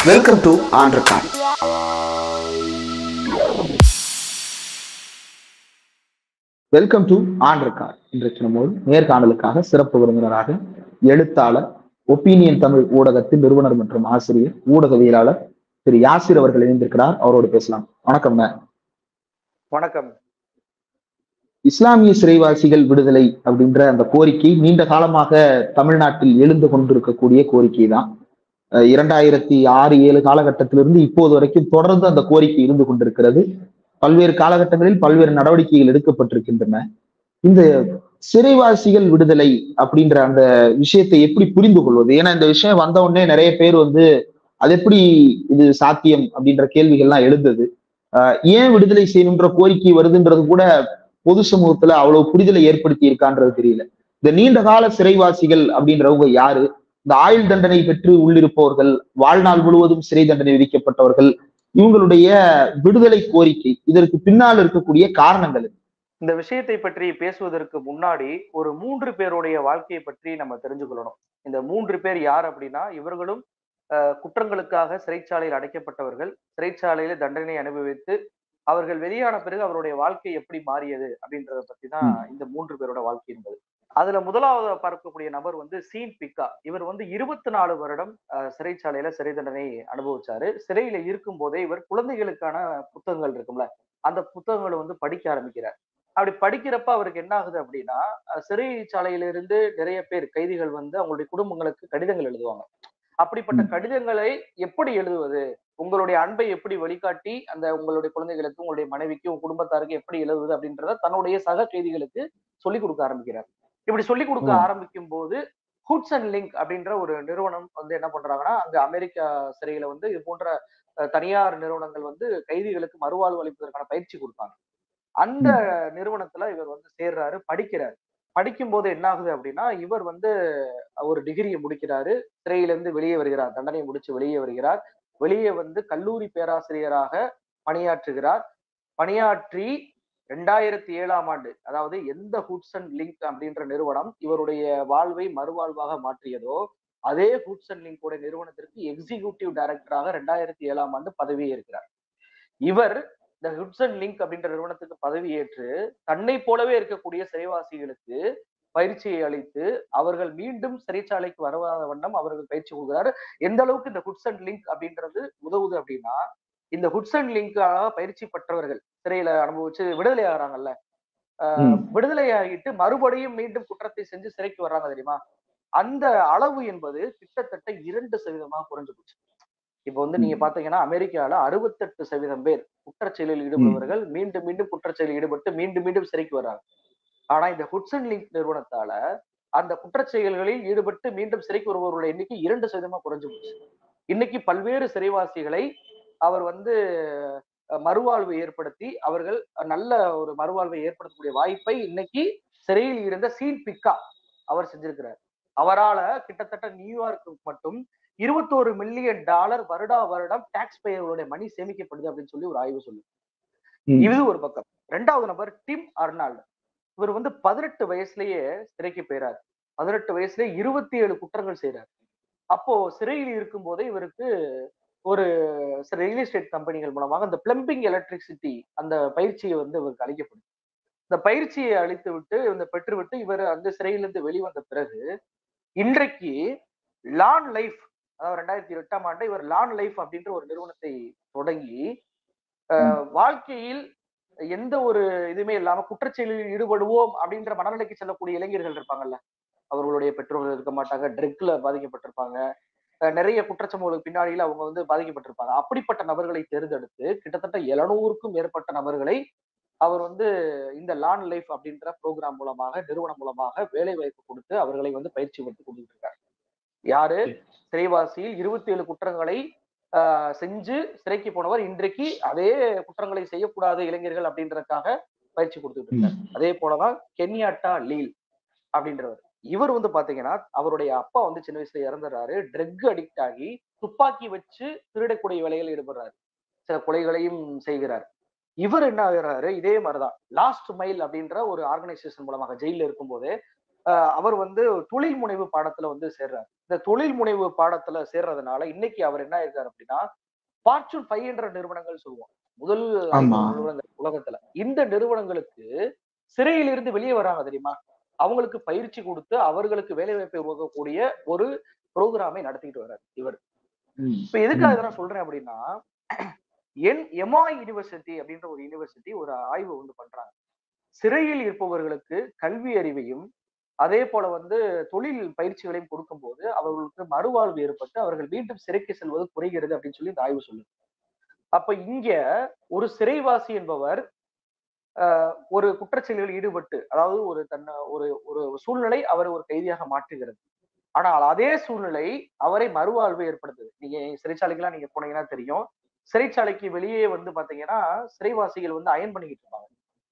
Welcome to ஆண்டர்கான். Welcome to ஆண்டர்கான். இன்றைக்கு நம்மோடு நேர்காணலுக்காக சிறப்பு விருந்தினராக எழுத்தாளர், ஒப்பீனியன் தமிழ் ஊடகத்தின் நிறுவனர் மற்றும் ஆசிரியர், ஊடகவியலாளர் திரு யாசிர் அவர்கள் இணைந்திருக்கிறார். அவரோடு பேசலாம். வணக்கம். வணக்கம். இஸ்லாமிய சிறைவாசிகள் விடுதலை அப்படின்ற அந்த கோரிக்கை நீண்ட காலமாக தமிழ்நாட்டில் எழுந்து கொண்டிருக்கக்கூடிய கோரிக்கை தான். 2006-7 காலகட்டத்திலிருந்து இப்போது வரைக்கும் தொடர்ந்து அந்த கோரிக்கை இருந்து கொண்டிருக்கிறது. பல்வேறு காலகட்டங்களில் பல்வேறு நடவடிக்கைகள் எடுக்கப்பட்டிருக்கின்றன. இந்த சிறைவாசிகள் விடுதலை அப்படின்ற அந்த விஷயத்தை எப்படி புரிந்து கொள்வது? ஏன்னா இந்த விஷயம் வந்த உடனே நிறைய பேர் அது எப்படி இது சாத்தியம் அப்படின்ற கேள்விகள்லாம் எழுந்தது. ஏன் விடுதலை செய்யணுன்ற கோரிக்கை வருதுன்றது கூட பொது சமூகத்துல அவ்வளவு புரிதலை ஏற்படுத்தி இருக்கான்றது தெரியல. இந்த நீண்ட கால சிறைவாசிகள் அப்படின்றவங்க யாரு? இந்த ஆயுள் தண்டனை பெற்று உள்ளிருப்பவர்கள், வாழ்நாள் முழுவதும் சிறை தண்டனை விதிக்கப்பட்டவர்கள், இவங்களுடைய விடுதலை கோரிக்கை, இதற்கு பின்னால் இருக்கக்கூடிய காரணங்கள். இந்த விஷயத்தை பற்றி பேசுவதற்கு முன்னாடி ஒரு 3 பேருடைய வாழ்க்கையை பற்றி நம்ம தெரிஞ்சுக்கொள்ளணும். இந்த 3 பேர் யார் அப்படின்னா, இவர்களும் குற்றங்களுக்காக சிறைச்சாலையில் அடைக்கப்பட்டவர்கள். சிறைச்சாலையில தண்டனை அனுபவித்து அவர்கள் வெளியான பிறகு அவருடைய வாழ்க்கை எப்படி மாறியது அப்படின்றத பத்தி தான் இந்த 3 பேரோட வாழ்க்கை என்பது. அதுல முதலாவது பார்க்கக்கூடிய நபர் சீன் பிக்கா. இவர் 24 வருடம் சிறைச்சாலையில சிறை தண்டனை அனுபவிச்சாரு. சிறையில இருக்கும் போதே இவர் குழந்தைகளுக்கான புத்தகங்கள் இருக்கும்ல, அந்த புத்தகங்களை படிக்க ஆரம்பிக்கிறார். அப்படி படிக்கிறப்ப அவருக்கு என்ன ஆகுது அப்படின்னா, சிறைச்சாலையிலிருந்து நிறைய பேர் கைதிகள் அவங்களுடைய குடும்பங்களுக்கு கடிதங்கள் எழுதுவாங்க. அப்படிப்பட்ட கடிதங்களை எப்படி எழுதுவது, உங்களுடைய அன்பை எப்படி வழிகாட்டி அந்த உங்களுடைய குழந்தைகளுக்கு, உங்களுடைய மனைவிக்கு, உங்க குடும்பத்தாருக்கு எப்படி எழுதுவது அப்படின்றத தன்னுடைய சக கைதிகளுக்கு சொல்லிக் கொடுக்க ஆரம்பிக்கிறார். இப்படி சொல்லிக் கொடுக்க ஆரம்பிக்கும் போது ஹூட்ஸ் அண்ட் லிங்க் அப்படின்ற ஒரு நிறுவனம் என்ன பண்றாங்கன்னா, அங்க அமெரிக்கா சிறையில இது போன்ற தனியார் நிறுவனங்கள் கைதிகளுக்கு மறுவாழ்வு அளிப்பதற்கான பயிற்சி கொடுப்பாங்க. அந்த நிறுவனத்துல இவர் சேர்றாரு, படிக்கிறார். படிக்கும் போது என்ன ஆகுது அப்படின்னா, இவர் ஒரு டிகிரியை முடிக்கிறாரு. சிறையிலிருந்து வெளியே வருகிறார், தண்டனை முடிச்சு வெளியே வருகிறார். வெளியே கல்லூரி பேராசிரியராக பணியாற்றுகிறார். பணியாற்றி 2007ஆம் ஆண்டு, அதாவது எந்த ஹூட்ஸ் அண்ட் லிங்க் அப்படின்ற நிறுவனம் இவருடைய வாழ்வை மறுவாழ்வாக மாற்றியதோ, அதே ஹூட்ஸ் அண்ட் லிங்க் நிறுவனத்திற்கு எக்ஸிகியூட்டிவ் டைரக்டராக 2007ஆம் ஆண்டு பதவியேற்கிறார். இவர் இந்த ஹூட்ஸ் அண்ட் லிங்க் அப்படின்ற நிறுவனத்துக்கு பதவியேற்று தன்னை போலவே இருக்கக்கூடிய சிறைவாசிகளுக்கு பயிற்சியை அளித்து அவர்கள் மீண்டும் சிறைச்சாலைக்கு வருவாத வண்ணம் அவர்கள் பயிற்சி கொடுக்கிறார். எந்த அளவுக்கு இந்த ஹூட்ஸ் அண்ட் லிங்க் அப்படின்றது உதவுது அப்படின்னா, இந்த ஹூட்ஸ் அண்ட் லிங்காக பயிற்சி பெற்றவர்கள் சிறையில அனுபவிச்சு விடுதலை ஆகிறாங்கல்ல, விடுதலை ஆகிட்டு மறுபடியும் மீண்டும் குற்றத்தை செஞ்சு சிறைக்கு வர்றாங்க தெரியுமா, அந்த அளவு என்பது கிட்டத்தட்ட 2% குறைஞ்சு போச்சு. இப்ப நீங்க பாத்தீங்கன்னா, அமெரிக்கால 68% பேர் குற்றச்செயலில் ஈடுபடுபவர்கள் மீண்டும் மீண்டும் குற்றச்செயலில் ஈடுபட்டு மீண்டும் மீண்டும் சிறைக்கு வர்றாங்க. ஆனா இந்த ஹூட்ஸ் அண்ட் லிங்க் நிறுவனத்தால அந்த குற்றச்செயல்களில் ஈடுபட்டு மீண்டும் சிறைக்கு வருபவர்களுடைய எண்ணிக்கை 2% குறைஞ்சு போச்சு. இன்னைக்கு பல்வேறு சிறைவாசிகளை அவர் மறுவாழ்வு ஏற்படுத்தி அவர்கள் நல்ல ஒரு மறுவாழ்வை ஏற்படுத்தக்கூடிய வாய்ப்பை இன்னைக்கு சிறையில் இருந்த சீன் பிக்கா அவர் செஞ்சிருக்கிறார். அவரால கிட்டத்தட்ட நியூயார்க்கு மட்டும் $21 மில்லியன் வருடா வருடம் டாக்ஸ் பேயர்களுடைய மணி சேமிக்கப்படுது அப்படின்னு சொல்லி ஒரு ஆய்வு சொல்லுது. இது ஒரு பக்கம். 2வது நபர் டிம் அர்னால்டு. இவர் 18 வயசுலயே சிறைக்கு போயிறாரு. 18 வயசுல 27 குற்றங்கள் செய்யறாரு. அப்போ சிறையில் இருக்கும் போதே இவருக்கு ஒரு ரியல் எஸ்டேட் கம்பெனிகள் மூலமாக அந்த பிளம்பிங் எலக்ட்ரிசிட்டி அந்த பயிற்சியை இவருக்கு அளிக்கப்படும். இந்த பயிற்சியை அளித்து விட்டு பெற்றுவிட்டு இவர் அந்த சிறையிலிருந்து வெளிவந்த பிறகு இன்றைக்கு லான் லைஃப், அதாவது 2008ஆம் ஆண்டு இவர் லான் லைஃப் அப்படின்ற ஒரு நிறுவனத்தை தொடங்கி வாழ்க்கையில் எந்த ஒரு இதுவுமே இல்லாம குற்றச்செயலில் ஈடுபடுவோம் அப்படின்ற மனநிலைக்கு செல்லக்கூடிய இளைஞர்கள் இருப்பாங்கல்ல, அவர்களுடைய பெற்றோர்கள் இருக்க மாட்டாங்க, ட்ரக்ல பாதிக்கப்பட்டிருப்பாங்க, நிறைய குற்றச்சம்பவங்களுக்கு பின்னாடியில அவங்க பாதிக்கப்பட்டிருப்பாங்க. அப்படிப்பட்ட நபர்களை தேர்ந்தெடுத்து கிட்டத்தட்ட 700க்கும் மேற்பட்ட நபர்களை அவர் இந்த லான் லைஃப் அப்படின்ற ப்ரோக்ராம் மூலமாக, நிறுவனம் மூலமாக வேலை வாய்ப்பு கொடுத்து அவர்களை பயிற்சி கொடுத்து கொடுத்துட்டு இருக்காரு. யாரு? சிறைவாசியில் 27 குற்றங்களை செஞ்சு சிறைக்கு போனவர் இன்றைக்கு அதே குற்றங்களை செய்யக்கூடாத இளைஞர்கள் அப்படின்றதுக்காக பயிற்சி கொடுத்துட்டு இருக்காரு. அதே போலதான் கென்யாட்டா லீல் அப்படின்றவர். இவர் பாத்தீங்கன்னா அவருடைய அப்பா சின்ன வயசுல இறந்துறாரு. ட்ரக் அடிக்ட் ஆகி துப்பாக்கி வச்சு திருடக்கூடிய வேலைகள் ஈடுபடுறாரு. சில கொலைகளையும் செய்கிறார். இவர் என்ன ஆகிறாரு, இதே மாதிரிதான் லாஸ்ட் மைல் அப்படின்ற ஒரு ஆர்கனைசேஷன் மூலமாக ஜெயில இருக்கும் போதே அவர் வந்து தொழில் முனைவு பாடத்துல வந்து சேர்றாரு. இந்த தொழில் முனைவு பாடத்துல சேர்றதுனால இன்னைக்கு அவர் என்ன இருக்காரு அப்படின்னா, ஃபார்ச்சூன் 500 நிறுவனங்கள் சொல்லுவோம். முதல் ஆமா. 500 நிறுவனங்கள் உலகத்துல. இந்த நிறுவனங்களுக்கு சிறையில் இருந்து வெளியே வராங்க தெரியுமா? அவங்களுக்கு பயிற்சி கொடுத்து அவர்களுக்கு வேலை வாய்ப்பை உருவாக்கக்கூடிய ஒரு புரோகிராமை நடத்திட்டு வர்றாரு இவர். இப்ப எதுக்காக இதை நான் சொல்றேன் அப்படின்னா, எமாய் யூனிவர்சிட்டி அப்படின்ற ஒரு யூனிவர்சிட்டி ஒரு ஆய்வு வந்து பண்றாங்க. சிறையில் இருப்பவர்களுக்கு கல்வி அறிவையும் அதே போல வந்து தொழில் பயிற்சிகளையும் கொடுக்கும்போது அவர்களுக்கு மறுவாழ்வு ஏற்பட்டு அவர்கள் மீண்டும் சிறைக்கு செல்வது குறைகிறது அப்படின்னு சொல்லி இந்த ஆய்வு சொல்லுது. அப்ப இங்க ஒரு சிறைவாசி என்பவர் ஒரு குற்றச்செயல்களில் ஈடுபட்டு, அதாவது ஒரு ஒரு ஒரு சூழ்நிலை அவரை ஒரு கைதியாக மாற்றுகிறது. ஆனால் அதே சூழ்நிலை அவரை மறுவாழ்வு ஏற்படுத்துது. நீங்க சிறைச்சாலைக்கெல்லாம் நீங்க போனீங்கன்னா தெரியும். சிறைச்சாலைக்கு வெளியே வந்து பாத்தீங்கன்னா சிறைவாசிகள் வந்து அயன் பண்ணிக்கிட்டு இருப்பாங்க.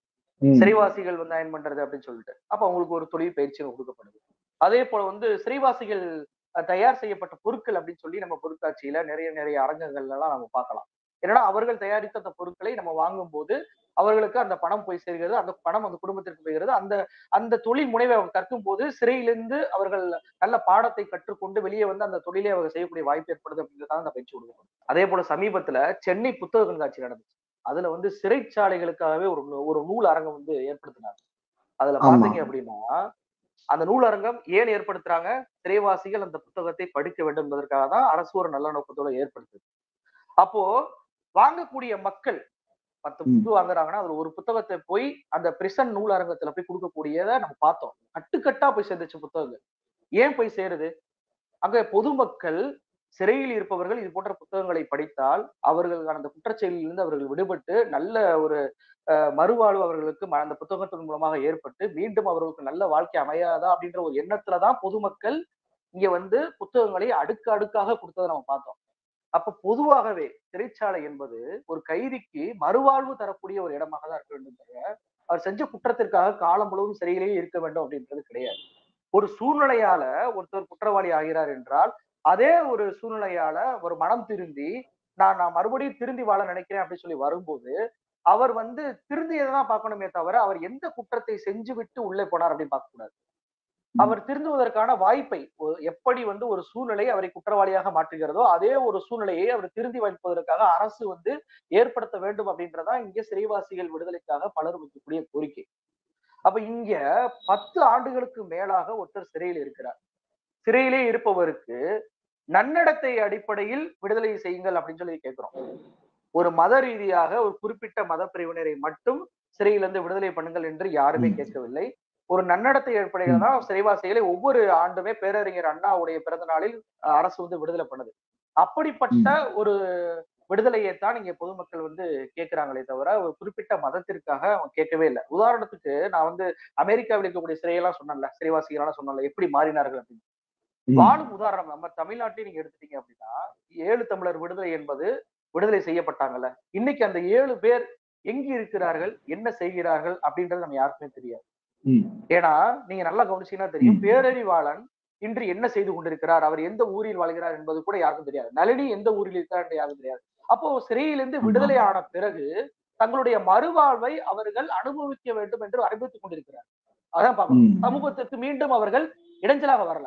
சிறைவாசிகள் வந்து அயன் பண்றது அப்படின்னு சொல்லிட்டு அப்ப அவங்களுக்கு ஒரு தொழில் பயிற்சி கொடுக்கப்படுது. அதே போல வந்து சிறைவாசிகள் தயார் செய்யப்பட்ட பொருட்கள் அப்படின்னு சொல்லி நம்ம பொருட்காட்சியில நிறைய நிறைய அரங்கங்கள்ல எல்லாம் நம்ம பார்க்கலாம். ஏன்னா அவர்கள் தயாரித்த அந்த பொருட்களை நம்ம வாங்கும் போது அவர்களுக்கு அந்த பணம் போய் சேர்கிறது, அந்த பணம் அந்த குடும்பத்திற்கு போகிறது. அந்த அந்த தொழில் முனைவை அவங்க கற்கும் போது சிறையிலிருந்து அவர்கள் நல்ல பாடத்தை கற்றுக்கொண்டு வெளியே வந்து அந்த தொழிலை அவங்க செய்யக்கூடிய வாய்ப்பு ஏற்படுது அப்படின்றதான் அந்த பயிற்சி கொடுக்கப்படும். அதே போல சமீபத்துல சென்னை புத்தக கண்காட்சி நடந்துச்சு. அதுல வந்து சிறைச்சாலைகளுக்காகவே ஒரு ஒரு நூல் அரங்கம் வந்து ஏற்படுத்தினாங்க. அதுல ஆமா. பாத்தீங்க அப்படின்னா அந்த நூலரங்கம் ஏன் ஏற்படுத்துறாங்க? சிறைவாசிகள் அந்த புத்தகத்தை படிக்க வேண்டும் என்பதற்காக தான் அரசு ஒரு நல்ல நோக்கத்தோட ஏற்படுத்துது. அப்போ வாங்கக்கூடிய மக்கள் 10 புக்கு வாங்குறாங்கன்னா அதுல ஒரு புத்தகத்தை போய் அந்த பிரிசன் நூலரங்கத்துல போய் கொடுக்கக்கூடியதை நம்ம பார்த்தோம். கட்டுக்கட்டா போய் சேர்ந்துச்சு புத்தகங்கள். ஏன் போய் சேருது? அங்க பொதுமக்கள் சிறையில் இருப்பவர்கள் இது போன்ற புத்தகங்களை படித்தால் அவர்கள் அந்த குற்றச்செயலிலிருந்து அவர்கள் விடுபட்டு நல்ல ஒரு மறுவாழ்வு அவர்களுக்கு அந்த புத்தகத்தின் மூலமாக ஏற்பட்டு மீண்டும் அவர்களுக்கு நல்ல வாழ்க்கை அமையாதா அப்படின்ற ஒரு எண்ணத்துலதான் பொதுமக்கள் இங்க வந்து புத்தகங்களை அடுக்கு அடுக்காக கொடுத்ததை நம்ம பார்த்தோம். அப்ப பொதுவாகவே சிறைச்சாலை என்பது ஒரு கைதிக்கு மறுவாழ்வு தரக்கூடிய ஒரு இடமாக தான் இருக்க வேண்டும் தவிர அவர் செஞ்ச குற்றத்திற்காக காலம் முழுவதும் சிறையிலேயே இருக்க வேண்டும் அப்படின்றது கிடையாது. ஒரு சூழ்நிலையால ஒருத்தர் குற்றவாளி ஆகிறார் என்றால் அதே ஒரு சூழ்நிலையால ஒரு மனம் திருந்தி நான் மறுபடியும் திருந்தி வாழ நினைக்கிறேன் அப்படின்னு சொல்லி வரும்போது அவர் வந்து திருந்தியதான் பார்க்கணுமே தவிர அவர் எந்த குற்றத்தை செஞ்சு விட்டு உள்ளே போனார் அப்படின்னு பார்க்க கூடாது. அவர் திருந்துவதற்கான வாய்ப்பை எப்படி வந்து ஒரு சூழ்நிலை அவரை குற்றவாளியாக மாற்றுகிறதோ அதே ஒரு சூழ்நிலையை அவர் திருந்தி வைப்பதற்காக அரசு வந்து ஏற்படுத்த வேண்டும் அப்படின்றதா இங்க சிறைவாசிகள் விடுதலைக்காக பலர் வைக்கக்கூடிய கோரிக்கை. அப்ப இங்க 10 ஆண்டுகளுக்கு மேலாக ஒருத்தர் சிறையில் இருக்கிறார். சிறையிலே இருப்பவருக்கு நன்னடத்தை அடிப்படையில் விடுதலை செய்யுங்கள் அப்படின்னு சொல்லி கேட்கிறோம். ஒரு மத ரீதியாக ஒரு குறிப்பிட்ட மத பிரிவினரை மட்டும் சிறையிலிருந்து விடுதலை பண்ணுங்கள் என்று யாருமே கேட்கவில்லை. ஒரு நன்னடத்தை அடிப்படையில தான் சிறைவாசிகளை ஒவ்வொரு ஆண்டுமே பேரறிஞர் அண்ணாவுடைய பிறந்த நாளில் அரசு வந்து விடுதலை பண்ணுது. அப்படிப்பட்ட ஒரு விடுதலையைத்தான் இங்க பொதுமக்கள் வந்து கேட்கிறாங்களே தவிர ஒரு குறிப்பிட்ட மதத்திற்காக அவங்க கேட்கவே இல்லை. உதாரணத்துக்கு நான் வந்து அமெரிக்காவில் இருக்கக்கூடிய சிறையெல்லாம் சொன்னேன்ல, சிறைவாசிகளான சொன்னேன்ல எப்படி மாறினார்கள் அப்படின்னு. வாழும் உதாரணம் நம்ம தமிழ்நாட்டில் நீங்க எடுத்துட்டீங்க அப்படின்னா 7 தமிழர் விடுதலை என்பது விடுதலை செய்யப்பட்டாங்கல்ல. இன்னைக்கு அந்த 7 பேர் எங்க இருக்கிறார்கள், என்ன செய்கிறார்கள் அப்படின்றது நம்ம யாருக்குமே தெரியாது. ஏன்னா நீங்க நல்லா கவனிச்சீங்கன்னா தெரியும், பேரறிவாளன் இன்று என்ன செய்து கொண்டிருக்கிறார், அவர் எந்த ஊரில் வாழ்கிறார் என்பது கூட யாருக்கும் தெரியாது. நளினி எந்த ஊரில் இருக்கிறார் என்று யாருக்கும் தெரியாது. அப்போ சிறையிலிருந்து விடுதலை ஆன பிறகு தங்களுடைய மறுவாழ்வை அவர்கள் அனுபவிக்க வேண்டும் என்று அறிவித்துக் கொண்டிருக்கிறார். அதான் பார்க்கணும். சமூகத்துக்கு மீண்டும் அவர்கள் இடைஞ்சலாக வரல.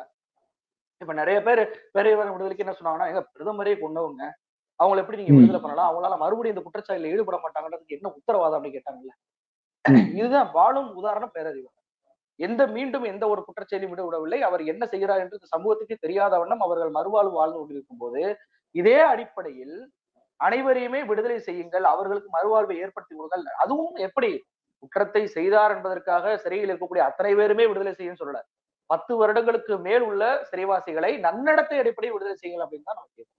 இப்ப நிறைய பேர் பேரறிவாளன் விடுதலைக்கு என்ன சொன்னாங்கன்னா, எங்க பிரதமரே கொண்டவங்க, அவங்களை எப்படி நீங்க விடுதலை பண்ணலாம், அவங்களால மறுபடியும் இந்த குற்றச்சாட்டுல ஈடுபட மாட்டாங்கன்றதுக்கு என்ன உத்தரவாதம் அப்படின்னு கேட்டாங்கல்ல. இதுதான் வாழும் உதாரணம் பேரறிவாளன். மீண்டும் எந்த ஒரு குற்றச்செயலையும் விடவில்லை. அவர் என்ன செய்கிறார் என்று சமூகத்துக்கு தெரியாத வண்ணம் அவர்கள் மறுவாழ்வு வாழ்ந்து கொண்டிருக்கும் போது இதே அடிப்படையில் அனைவரையுமே விடுதலை செய்யுங்கள், அவர்களுக்கு மறுவாழ்வை ஏற்படுத்தி கொடுங்கள். அதுவும் எப்படி குற்றத்தை செய்தார் என்பதற்காக சிறையில் இருக்கக்கூடிய அத்தனை பேருமே விடுதலை செய்யும் சொல்லல. 10 வருடங்களுக்கு மேல் உள்ள சிறைவாசிகளை நன்னடத்தை அடிப்படையில் விடுதலை செய்யுங்கள் அப்படின்னு தான் நம்ம கேட்கிறோம்.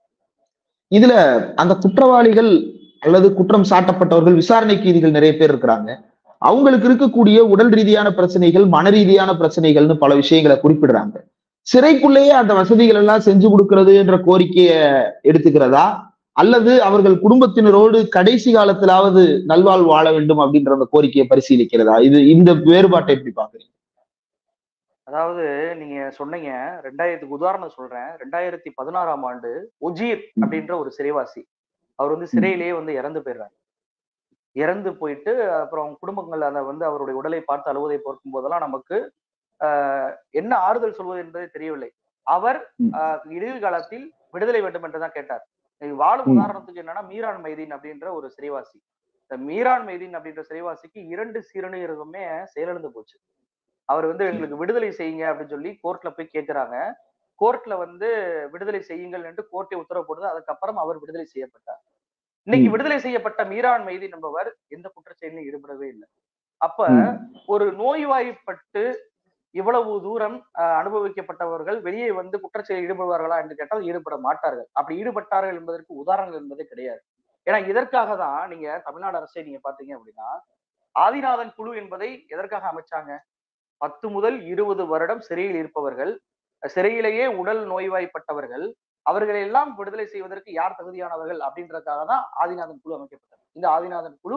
இதுல அந்த குற்றவாளிகள் அல்லது குற்றம் சாட்டப்பட்டவர்கள் விசாரணை கைதிகள் நிறைய பேர் இருக்கிறாங்க. அவங்களுக்கு இருக்கக்கூடிய உடல் ரீதியான பிரச்சனைகள், மன ரீதியான பிரச்சனைகள்னு பல விஷயங்களை குறிப்பிடுறாங்க. சிறைக்குள்ளேயே அந்த வசதிகள் எல்லாம் செஞ்சு கொடுக்கறதுன்ற கோரிக்கையை எடுத்துக்கிறதா, அல்லது அவர்கள் குடும்பத்தினரோடு கடைசி காலத்திலாவது நல்வாழ்வு வாழ வேண்டும் அப்படின்ற அந்த கோரிக்கையை பரிசீலிக்கிறதா? இந்த வேறுபாட்டை எப்படி பாக்குறீங்க? அதாவது நீங்க சொன்னீங்க 2000க்கு உதாரணம் சொல்றேன். 2016ஆம் ஆண்டு உஜீர் அப்படின்ற ஒரு சிறைவாசி அவர் வந்து சிறையிலேயே வந்து இறந்து போயிடுறாரு. இறந்து போயிட்டு அப்புறம் குடும்பங்கள் அந்த வந்து அவருடைய உடலை பார்த்து அழுவதை பார்க்கும் போதெல்லாம் நமக்கு என்ன ஆறுதல் சொல்வது என்பது தெரியவில்லை. அவர் இறுதி காலத்தில் விடுதலை வேண்டும் என்றுதான் கேட்டார். வாழும் உதாரணத்துக்கு என்னன்னா மீரான் மைதீன் அப்படின்ற ஒரு சிறைவாசி. இந்த மீரான் மைதீன் அப்படின்ற சிறைவாசிக்கு 2 சிறுநீரகமே செயலிழந்து போச்சு. அவர் எங்களுக்கு விடுதலை செய்யுங்க அப்படின்னு சொல்லி கோர்ட்ல போய் கேட்கிறாங்க. கோர்ட்ல விடுதலை செய்யுங்கள் என்று கோர்ட்டை உத்தரவு போடுது. அதுக்கப்புறம் அவர் விடுதலை செய்யப்பட்டார். இன்னைக்கு விடுதலை செய்யப்பட்ட மீரான் மைதீன் என்பவர் எந்த குற்றச்செயலிலும் ஈடுபடவே இல்லை. அப்ப ஒரு நோய்வாய்ப்பட்டு இவ்வளவு தூரம் அனுபவிக்கப்பட்டவர்கள் வெளியே குற்றச்செயலில் ஈடுபடுவார்களா என்று கேட்டால் ஈடுபட மாட்டார்கள். அப்படி ஈடுபட்டார்கள் என்பதற்கு உதாரணங்கள் என்பதே கிடையாது. ஏன்னா இதற்காக தான் நீங்க தமிழ்நாடு அரசை நீங்க பாத்தீங்க அப்படின்னா ஆதிநாதன் குழு என்பதை எதற்காக அமைச்சாங்க? 10 முதல் 20 வருடம் சிறையில் இருப்பவர்கள், சிறையிலேயே உடல் நோய்வாய்ப்பட்டவர்கள், அவர்களை எல்லாம் விடுதலை செய்வதற்கு யார் தகுதியானவர்கள் அப்படின்றதுக்காக தான் ஆதிநாதன் குழு அமைக்கப்பட்டது. இந்த ஆதிநாதன் குழு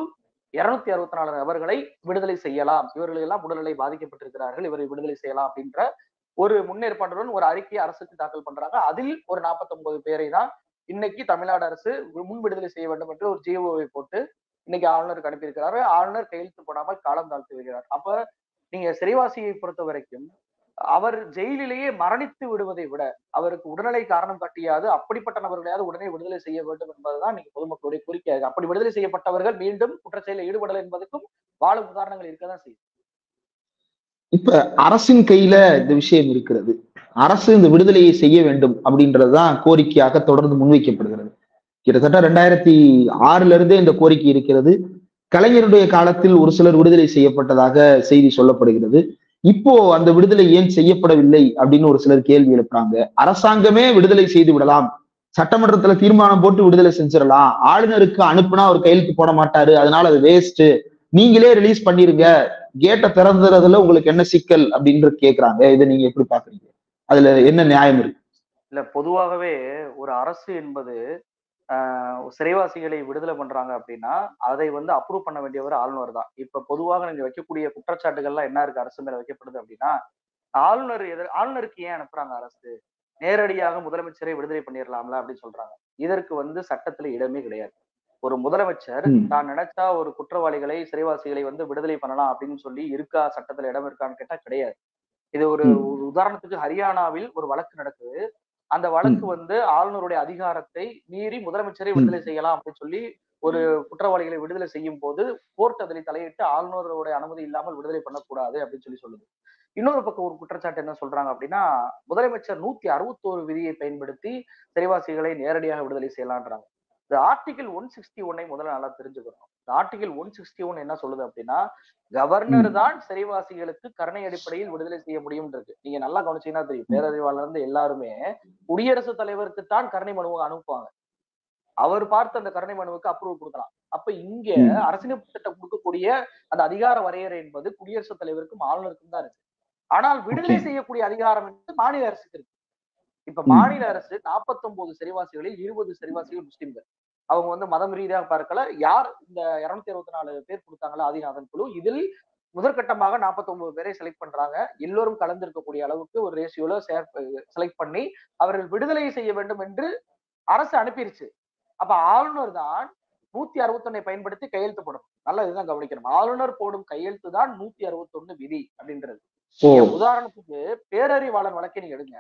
264 நபர்களை விடுதலை செய்யலாம், இவர்கள் எல்லாம் உடல்நிலை பாதிக்கப்பட்டிருக்கிறார்கள், இவரை விடுதலை செய்யலாம் அப்படின்ற ஒரு முன்னேற்பாட்டுடன் ஒரு அறிக்கையை அரசுக்கு தாக்கல் பண்றாங்க. அதில் ஒரு 49 பேரை தான் இன்னைக்கு தமிழ்நாடு அரசு முன் விடுதலை செய்ய வேண்டும் என்று ஒரு ஜிஓவை போட்டு இன்னைக்கு ஆளுநருக்கு அனுப்பியிருக்கிறாரு. ஆளுநர் கையெழுத்து போடாமல் காலம் தாழ்த்தி வருகிறார். அப்ப நீங்க சிறைவாசியை பொறுத்த வரைக்கும் அவர் ஜெயிலிலேயே மரணித்து விடுவதை விட அவருக்கு உடல்நிலை காரணம் காட்டியாது அப்படிப்பட்ட நபர்களையாவது உடனே விடுதலை செய்ய வேண்டும் என்பதுதான் நீங்க பொதுமக்களுடைய கோரிக்கை. அப்படி விடுதலை செய்யப்பட்டவர்கள் மீண்டும் குற்றச்செயலில் ஈடுபடலை என்பதற்கும் வாழும் உதாரணங்கள் இருக்கதான் செய்யும். இப்ப அரசின் கையில இந்த விஷயம் இருக்கிறது. அரசு இந்த விடுதலையை செய்ய வேண்டும் அப்படின்றதுதான் கோரிக்கையாக தொடர்ந்து முன்வைக்கப்படுகிறது. கிட்டத்தட்ட 2006 இருந்தே இந்த கோரிக்கை இருக்கிறது. கலைஞருடைய காலத்தில் ஒரு சிலர் விடுதலை செய்யப்பட்டதாக செய்தி சொல்லப்படுகிறது. இப்போ அந்த விடுதலை ஏன் செய்யப்படவில்லை அப்படின்னு ஒரு சிலர் கேள்வி எழுப்புறாங்க. அரசாங்கமே விடுதலை செய்து விடலாம், சட்டமன்றத்துல தீர்மானம் போட்டு விடுதலை செஞ்சிடலாம், ஆளுநருக்கு அனுப்புனா அவர் கையெழுத்து போட மாட்டாரு, அதனால அது வேஸ்ட், நீங்களே ரிலீஸ் பண்ணிருங்க, கேட்டை திறந்துறதுல உங்களுக்கு என்ன சிக்கல் அப்படின்னு கேக்குறாங்க. இதை நீங்க எப்படி பாக்குறீங்க? அதுல என்ன நியாயம் இருக்கு? இல்ல, பொதுவாகவே ஒரு அரசு என்பது சிறைவாசிகளை விடுதலை பண்றாங்க அப்படின்னா அதை அப்ரூவ் பண்ண வேண்டியவர் ஆளுநர் தான். இப்ப பொதுவாக நீங்க வைக்கக்கூடிய குற்றச்சாட்டுகள்லாம் என்ன இருக்கு அரசு மேல வைக்கப்படுது அப்படின்னா, ஆளுநருக்கு ஏன் அனுப்புறாங்க அரசு, நேரடியாக முதலமைச்சரை விடுதலை பண்ணிடலாம்ல அப்படின்னு சொல்றாங்க. இதற்கு சட்டத்துல இடமே கிடையாது. ஒரு முதலமைச்சர் தான் நினைச்சா ஒரு குற்றவாளிகளை சிறைவாசிகளை விடுதலை பண்ணலாம் அப்படின்னு சொல்லி இருக்கா, சட்டத்துல இடம் இருக்கான்னு கேட்டா கிடையாது. இது ஒரு உதாரணத்துக்கு ஹரியானாவில் ஒரு வழக்கு நடக்குது. அந்த வழக்கு ஆளுநருடைய அதிகாரத்தை மீறி முதலமைச்சரை விடுதலை செய்யலாம் அப்படின்னு சொல்லி ஒரு குற்றவாளிகளை விடுதலை செய்யும் போது கோர்ட் அதில் தலையிட்டு ஆளுநருடைய அனுமதி இல்லாமல் விடுதலை பண்ணக்கூடாது அப்படின்னு சொல்லி சொல்லுது. இன்னொரு பக்கம் ஒரு குற்றச்சாட்டு என்ன சொல்றாங்க அப்படின்னா, முதலமைச்சர் 161 விதியை பயன்படுத்தி சிறைவாசிகளை நேரடியாக விடுதலை செய்யலான்றாங்க. இந்த ஆர்டிகிள் 161 முதல்ல நல்லா தெரிஞ்சுக்கணும். இந்த ஆர்டிகிள் 161 என்ன சொல்லுது அப்படின்னா, கவர்னர் தான் சிறைவாசிகளுக்கு கருணை அடிப்படையில் விடுதலை செய்ய முடியும் இருக்கு. நீங்க நல்லா கவனிச்சீங்கன்னா தெரியும், பேரறிவாளர் இருந்து எல்லாருமே குடியரசுத் தலைவருக்கு தான் கருணை மனுவை அனுப்புவாங்க. அவர் பார்த்து அந்த கருணை மனுவுக்கு அப்ரூவல் கொடுக்கலாம். அப்ப இங்க அரசியலமைப்பு சட்டம் கொடுக்கக்கூடிய அந்த அதிகார வரையறை என்பது குடியரசுத் தலைவருக்கும் ஆளுநருக்கும் தான் இருக்கு. ஆனால் விடுதலை செய்யக்கூடிய அதிகாரம் என்பது மாநில அரசுக்கு இருக்கு. இப்ப மாநில அரசு 49 சிறைவாசிகளில் 20 சிறைவாசிகள் முஸ்லிம்கள். அவங்க மதம் ரீதியாக பார்க்கல. யார் இந்த 264 பேர் கொடுத்தாங்களா ஆதிநாதன் குழு, இதில் முதற்கட்டமாக 49 பேரை செலக்ட் பண்றாங்க. எல்லோரும் கலந்திருக்கக்கூடிய அளவுக்கு ஒரு ரேஷியோல செலக்ட் பண்ணி அவர்கள் விடுதலை செய்ய வேண்டும் என்று அரசு அனுப்பிருச்சு. அப்ப ஆளுநர் தான் 161 பயன்படுத்தி கையெழுத்து போடணும். நல்லா இதுதான் கவனிக்கணும். ஆளுநர் போடும் கையெழுத்து தான் 161 விதி அப்படின்றது. உதாரணத்துக்கு பேரறிவாளன் வழக்கை நீங்க எடுங்க.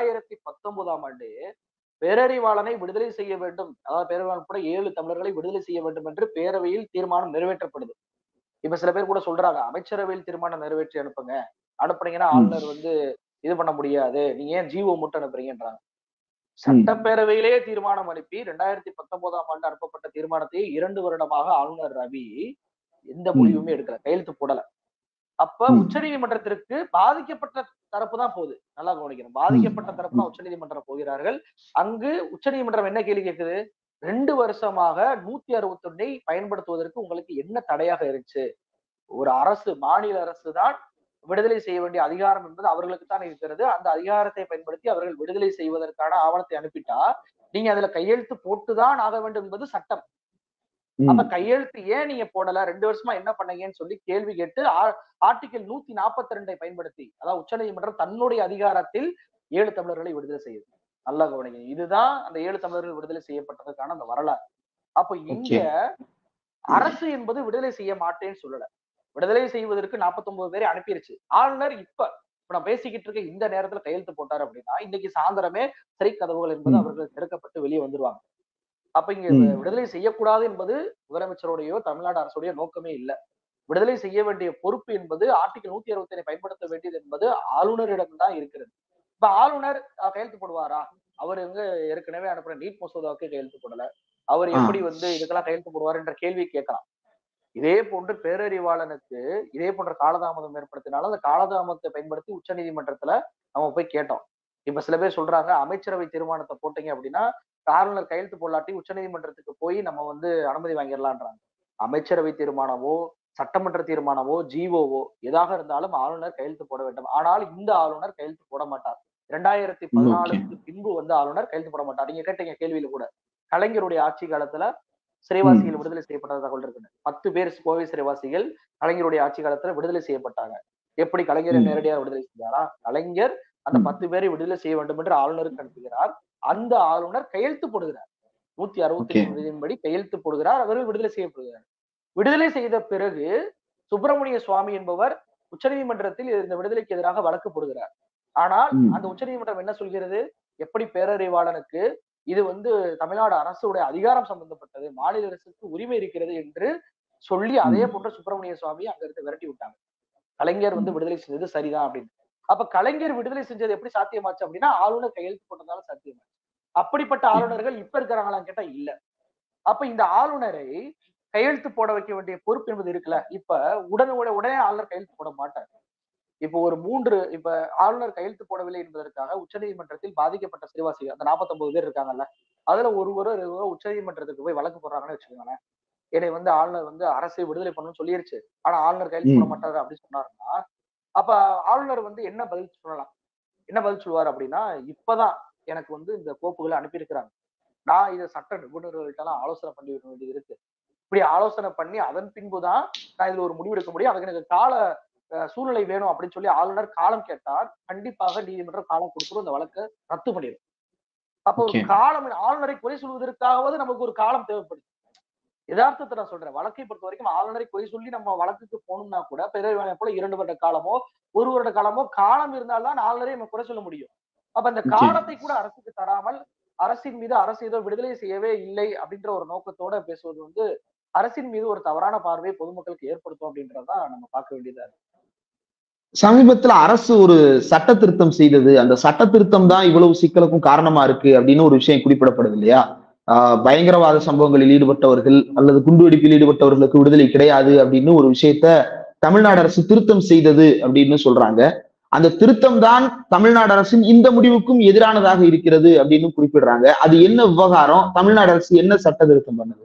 2019ஆம் ஆண்டு பேரறிவாளனை விடுதலை செய்ய வேண்டும், அதாவது பேரறிவாளன் கூட 7 தமிழர்களை விடுதலை செய்ய வேண்டும் என்று பேரவையில் தீர்மானம் நிறைவேற்றப்படுது. இப்ப சில பேர் கூட சொல்றாங்க, அமைச்சரவையில் தீர்மானம் நிறைவேற்றி அனுப்புங்க, அனுப்புனீங்கன்னா ஆளுநர் இது பண்ண முடியாது, நீங்க ஏன் ஜிஓ மட்டும் அனுப்புறீங்கன்றாங்க. சட்டப்பேரவையிலேயே தீர்மானம் அனுப்பி 2019ஆம் ஆண்டு அனுப்பப்பட்ட தீர்மானத்தை 2 வருடமாக ஆளுநர் ரவி எந்த முடிவுமே எடுக்கல, கையெழுத்து போடல. அப்ப உச்ச நீதிமன்றத்திற்கு பாதிக்கப்பட்ட தரப்பு தான் போகுது. நல்லா கவனிக்கணும், பாதிக்கப்பட்ட தரப்பு தான் உச்ச நீதிமன்றம் போகிறார்கள். அங்கு உச்ச நீதிமன்றம் என்ன கேள்வி கேட்குது, 2 வருஷமாக 161 பயன்படுத்துவதற்கு உங்களுக்கு என்ன தடையாக இருந்துச்சு? ஒரு அரசு, மாநில அரசு தான் விடுதலை செய்ய வேண்டிய அதிகாரம் என்பது அவர்களுக்கு தான் இருக்கிறது. அந்த அதிகாரத்தை பயன்படுத்தி அவர்கள் விடுதலை செய்வதற்கான ஆவணத்தை அனுப்பிட்டா நீங்க அதுல கையெழுத்து போட்டுதான் ஆக வேண்டும் என்பது சட்டம். அப்ப கையெழுத்து ஏன் நீங்க போடல, 2 வருஷமா என்ன பண்ணீங்கன்னு சொல்லி கேள்வி கேட்டு ஆர்டிகிள் 142 பயன்படுத்தி, அதாவது உச்ச நீதிமன்றம் தன்னுடைய அதிகாரத்தில் 7 தமிழர்களை விடுதலை செய்யுது. நல்லா கவனிங்க, இதுதான் அந்த 7 தமிழர்கள் விடுதலை செய்யப்பட்டதற்கான அந்த வரலாறு. அப்ப இங்க அரசு என்பது விடுதலை செய்ய மாட்டேன்னு சொல்லல, விடுதலை செய்வதற்கு 49 பேரை அனுப்பிருச்சு. ஆளுநர் இப்ப இப்ப நான் பேசிக்கிட்டு இருக்க இந்த நேரத்துல கையெழுத்து போட்டாரு அப்படின்னா இன்னைக்கு சாயந்தரமே சிறை கதவுகள் என்பது ம், அவர்கள் திறக்கப்பட்டு வெளியே வந்துருவாங்க. அப்ப இங்க ம். விடுதலை செய்யக்கூடாது என்பது முதலமைச்சருடையோ தமிழ்நாடு அரசுடைய நோக்கமே இல்ல. விடுதலை செய்ய வேண்டிய பொறுப்பு என்பது ஆர்டிகல் 167 பயன்படுத்த வேண்டியது என்பது ஆளுநரிடம் தான் இருக்கிறது. இப்ப ஆளுநர் கையெழுத்து போடுவாரா? அவரு வந்து ஏற்கனவே அனுப்புற நீட் மசோதாவுக்கு கையெழுத்து போடல. அவர் ஆ, எப்படி வந்து இதுக்கெல்லாம் கையெழுத்து போடுவார் என்ற கேள்வி கேட்கலாம். இதே போன்று பேரறிவாளனுக்கு இதே போன்ற காலதாமதம் ஏற்படுத்தினாலும் அந்த காலதாமதத்தை பயன்படுத்தி உச்சநீதிமன்றத்துல நம்ம போய் கேட்டோம். இப்ப சில பேர் சொல்றாங்க அமைச்சரவை தீர்மானத்தை போட்டீங்க அப்படின்னா ஆளுநர் கையெழுத்து போடலாட்டி உச்சநீதிமன்றத்துக்கு போய் நம்ம வந்து அனுமதி வாங்கிடலான்றாங்க. அமைச்சரவை தீர்மானமோ சட்டமன்ற தீர்மானமோ ஜிஓவோ எதாக இருந்தாலும் ஆளுநர் கையெழுத்து போட வேண்டும். ஆனால் இந்த ஆளுநர் கையெழுத்து போட மாட்டார். ஓகே. 2014க்கு பின்பு வந்து ஆளுநர் கையெழுத்து போட மாட்டார். நீங்க கேட்டீங்க கேள்வியில கூட கலைஞருடைய ஆட்சி காலத்துல ம், சிறைவாசிகள் விடுதலை செய்யப்பட்ட தகவல் இருக்கு. 10 பேர் கோவை சிறைவாசிகள் கலைஞருடைய ஆட்சி காலத்துல விடுதலை செய்யப்பட்டாங்க. எப்படி கலைஞரை ம், நேரடியாக விடுதலை செய்தாரா? கலைஞர் அந்த ம். 10 பேரை விடுதலை செய்ய வேண்டும் என்று ஆளுநருக்கு அனுப்புகிறார். அந்த ஆளுநர் கையெழுத்து போடுகிறார். ஓகே. 163 விதியின்படி கையெழுத்து போடுகிறார். அவர்கள் விடுதலை செய்யப்படுகிறார். விடுதலை செய்த பிறகு சுப்பிரமணிய சுவாமி என்பவர் உச்சநீதிமன்றத்தில் இந்த விடுதலைக்கு எதிராக வழக்கு போடுகிறார். ஆனால் ம், அந்த உச்சநீதிமன்றம் என்ன சொல்கிறது? எப்படி பேரறிவாளனுக்கு இது வந்து தமிழ்நாடு அரசுடைய அதிகாரம் சம்பந்தப்பட்டது, மாநில அரசுக்கு உரிமை இருக்கிறது என்று சொல்லி அதே ம், போன்ற சுப்பிரமணிய சுவாமி அங்க இருந்து விரட்டி விட்டாங்க. கலைஞர் வந்து ம். விடுதலை செஞ்சது சரிதான் அப்படின்னு. அப்ப கலைஞர் விடுதலை செஞ்சது எப்படி சாத்தியமாச்சு அப்படின்னா ஆளுநர் கையெழுத்து போட்டதால சாத்தியமாச்சு. அப்படிப்பட்ட இப் ஆளுநர்கள் இப்ப இருக்கிறாங்களான்னு கேட்டா இல்ல. அப்ப இந்த ஆளுநரை கையெழுத்து போட வைக்க வேண்டிய பொறுப்பு என்பது இருக்குல்ல. இப்ப உடனே ஆளுநர் கையெழுத்து போட மாட்டார். இப்போ ஒரு 3 இப்ப ஆளுநர் கையெழுத்து போடவில்லை என்பதற்காக உச்சநீதிமன்றத்தில் பாதிக்கப்பட்ட சிறைவாசிகள் அந்த 49 பேர் இருக்காங்கல்ல. அதுல ஒருவரோ 2 உச்சநீதிமன்றத்துக்கு போய் வழக்கு போடுறாங்கன்னு வச்சுக்கோங்களேன். என்னை வந்து ஆளுநர் வந்து அரசை விடுதலை பண்ணணும்னு சொல்லிருச்சு. ஆனா ஆளுநர் கையெழுத்து போட ம். மாட்டாரு அப்படின்னு சொன்னாருன்னா, அப்ப ஆளுநர் வந்து என்ன பதில் சொல்லலாம்? என்ன பதில் சொல்லுவார் அப்படின்னா, இப்பதான் எனக்கு வந்து இந்த கோப்புகள அனுப்பியிருக்கிறாங்க. நான் இத சட்ட நிபுணர்கள்ட்டலாம் ஆலோசனை பண்ணி வைக்க வேண்டியது இருக்கு. இப்படி ஆலோசனை பண்ணி அதன் பின்பு தான் நான் இதுல ஒரு முடிவு எடுக்க முடியும். அதுக்கு எனக்கு கால சூழ்நிலை வேணும் அப்படின்னு சொல்லி ஆளுநர் காலம் கேட்டார். கண்டிப்பாக நீதிமன்றம் காலம் கொடுத்துரும். இந்த வழக்க ரத்து பண்ணிரும். அப்போ ஒரு ஓகே. காலம் ஆளுநரை குறை சொல்வதற்காகவாவது நமக்கு ஒரு காலம் தேவைப்படுது. எதார்த்தத்த நான் சொல்றேன். வழக்கை பொறுத்தவரைக்கும் ஆளுநரை குறை சொல்லி நம்ம வழக்குக்கு போணும்னா கூட பெரியவனை போல 2 வருட காலமோ, 1 வருட காலமோ காலம் இருந்தால் தான் ஆளுநரை நம்ம குறை சொல்ல முடியும். அப்ப அந்த நிச்சயமா. காலத்தை கூட அரசுக்கு தராமல், அரசின் மீது அரசு ஏதோ விடுதலை செய்யவே இல்லை அப்படின்ற ஒரு நோக்கத்தோட பேசுவது வந்து, அரசின் மீது ஒரு தவறான பார்வை பொதுமக்களுக்கு ஏற்படுத்தும் அப்படின்றத தான் நம்ம பார்க்க வேண்டியதா இருக்கு. சமீபத்துல அரசு ஒரு சட்ட திருத்தம் செய்தது. அந்த சட்ட திருத்தம் தான் இவ்வளவு சிக்கலுக்கும் காரணமா இருக்கு அப்படின்னு ஒரு விஷயம் குறிப்பிடப்படுது இல்லையா? பயங்கரவாத சம்பவங்களில் ஈடுபட்டவர்கள் அல்லது குண்டுவெடிப்பில் ஈடுபட்டவர்களுக்கு விடுதலை கிடையாது அப்படின்னு ஒரு விஷயத்த தமிழ்நாடு அரசு திருத்தம் செய்தது அப்படின்னு சொல்றாங்க. அந்த திருத்தம் தான் தமிழ்நாடு அரசின் இந்த முடிவுக்கும் எதிரானதாக இருக்கிறது அப்படின்னு குறிப்பிடுறாங்க. அது என்ன விவகாரம்? தமிழ்நாடு அரசு என்ன சட்ட திருத்தம் பண்ணுது?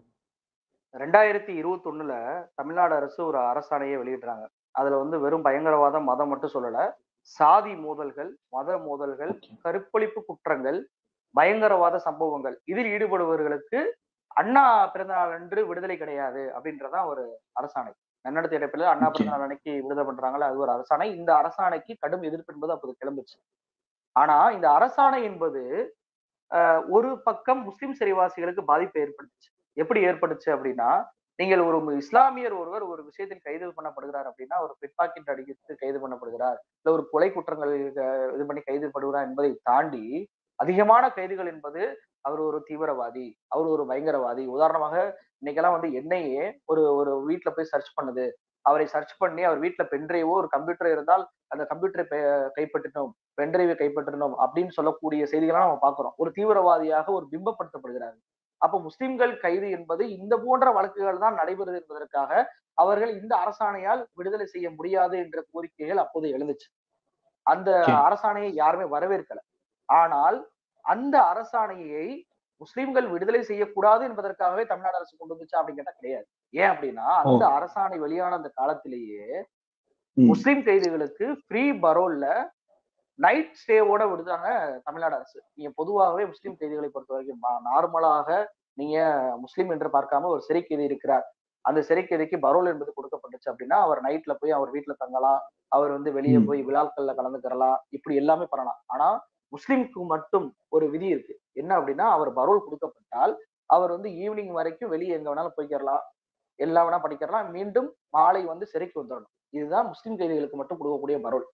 2021ல தமிழ்நாடு அரசு ஒரு அரசாணையை வெளியிடுறாங்க. அதுல வந்து வெறும் பயங்கரவாதம், மதம் மட்டும் சொல்லல. சாதி மோதல்கள், மத மோதல்கள், ஓகே. கற்பழிப்பு குற்றங்கள், பயங்கரவாத சம்பவங்கள் இதில் ஈடுபடுபவர்களுக்கு அண்ணா பிறந்தநாள் அன்று விடுதலை கிடையாது அப்படின்றதான் ஒரு அரசாணை. நன்னடத்தை அடிப்படையில் அண்ணா ஓகே. பிறந்தநாள் அன்னைக்கு விடுதலை பண்றாங்கல்ல அது ஒரு அரசாணை. இந்த அரசாணைக்கு கடும் எதிர்ப்பு என்பது அப்போது கிளம்புச்சு. ஆனா இந்த அரசாணை என்பது ஒரு பக்கம் முஸ்லிம் சிறைவாசிகளுக்கு பாதிப்பை ஏற்படுத்துச்சு. எப்படி ஏற்பட்டுச்சு அப்படின்னா, நீங்கள் ஒரு இஸ்லாமியர் ஒருவர் ஒரு விஷயத்தில் கைது பண்ணப்படுகிறார் அப்படின்னா, ஒரு பிட்பாக்கெட் அடித்து கைது பண்ணப்படுகிறார். இல்ல ஒரு கொலை குற்றங்கள் இது பண்ணி கைது படுகிறார் என்பதை தாண்டி, அதிகமான கைதுகள் என்பது அவர் ஒரு தீவிரவாதி, அவர் ஒரு பயங்கரவாதி. உதாரணமாக இன்னைக்கெல்லாம் வந்து என்ஐஏ ஒரு ஒரு வீட்ல போய் சர்ச் பண்ணுது. அவரை சர்ச் பண்ணி அவர் வீட்ல பென்டிரைவோ, ஒரு கம்ப்யூட்டர் இருந்தால் அந்த கம்ப்யூட்டரை கைப்பற்றினோம். பென்டிரைவை கைப்பற்றணும் அப்படின்னு சொல்லக்கூடிய செய்திகளா நம்ம பார்க்கிறோம். ஒரு தீவிரவாதியாக ஒரு பிம்பப்படுத்தப்படுகிறார். அப்ப முஸ்லிம்கள் கைது என்பது இந்த போன்ற வழக்குகள் தான் நடைபெறுது என்பதற்காக அவர்கள் இந்த அரசாணையால் விடுதலை செய்ய முடியாது என்ற கோரிக்கைகள் அப்போது எழுந்துச்சு. அந்த ஓகே. அரசாணையை யாருமே வரவேற்கல. ஆனால் அந்த அரசாணையை முஸ்லிம்கள் விடுதலை செய்யக்கூடாது என்பதற்காகவே தமிழ்நாடு அரசு கொண்டு வந்துச்சா அப்படின்னு கேட்டா கிடையாது. ஏன் அப்படின்னா ஓ! அந்த அரசாணை வெளியான அந்த காலத்திலேயே ம். முஸ்லிம் கைதிகளுக்கு ஃப்ரீ பரோல்ல நைட் ஸ்டேவோட விடுதாங்க தமிழ்நாடு அரசு. நீங்க பொதுவாகவே முஸ்லிம் கைதிகளை பொறுத்தவரைக்கும் நார்மலாக நீங்க முஸ்லிம் என்று பார்க்காம ஒரு சிறை கைதி இருக்கிறார். அந்த சிறை கைதிக்கு பரோல் என்பது கொடுக்கப்பட்டுச்சு அப்படின்னா, அவர் நைட்ல போய் அவர் வீட்ல தங்கலாம். அவர் வந்து வெளிய ம். போய் விழாக்கள்ல கலந்துக்கிறலாம். இப்படி எல்லாமே பண்ணலாம். ஆனா, முஸ்லிம்க்கு மட்டும் ஒரு விதி இருக்கு. என்ன அப்படின்னா, அவர் பரோல் குடுக்கப்பட்டால், அவர் வந்து ஈவினிங் வரைக்கும் வெளிய எங்க வேணாலும் போய்க்கிறலாம். எல்லாம் வேணா பண்ணிக்கிறலாம். மீண்டும் மாலை வந்து சிறைக்கு வந்துரணும். இதுதான் முஸ்லிம் கைதிகளுக்கு மட்டும் குடுக்கக்கூடிய பரோல்.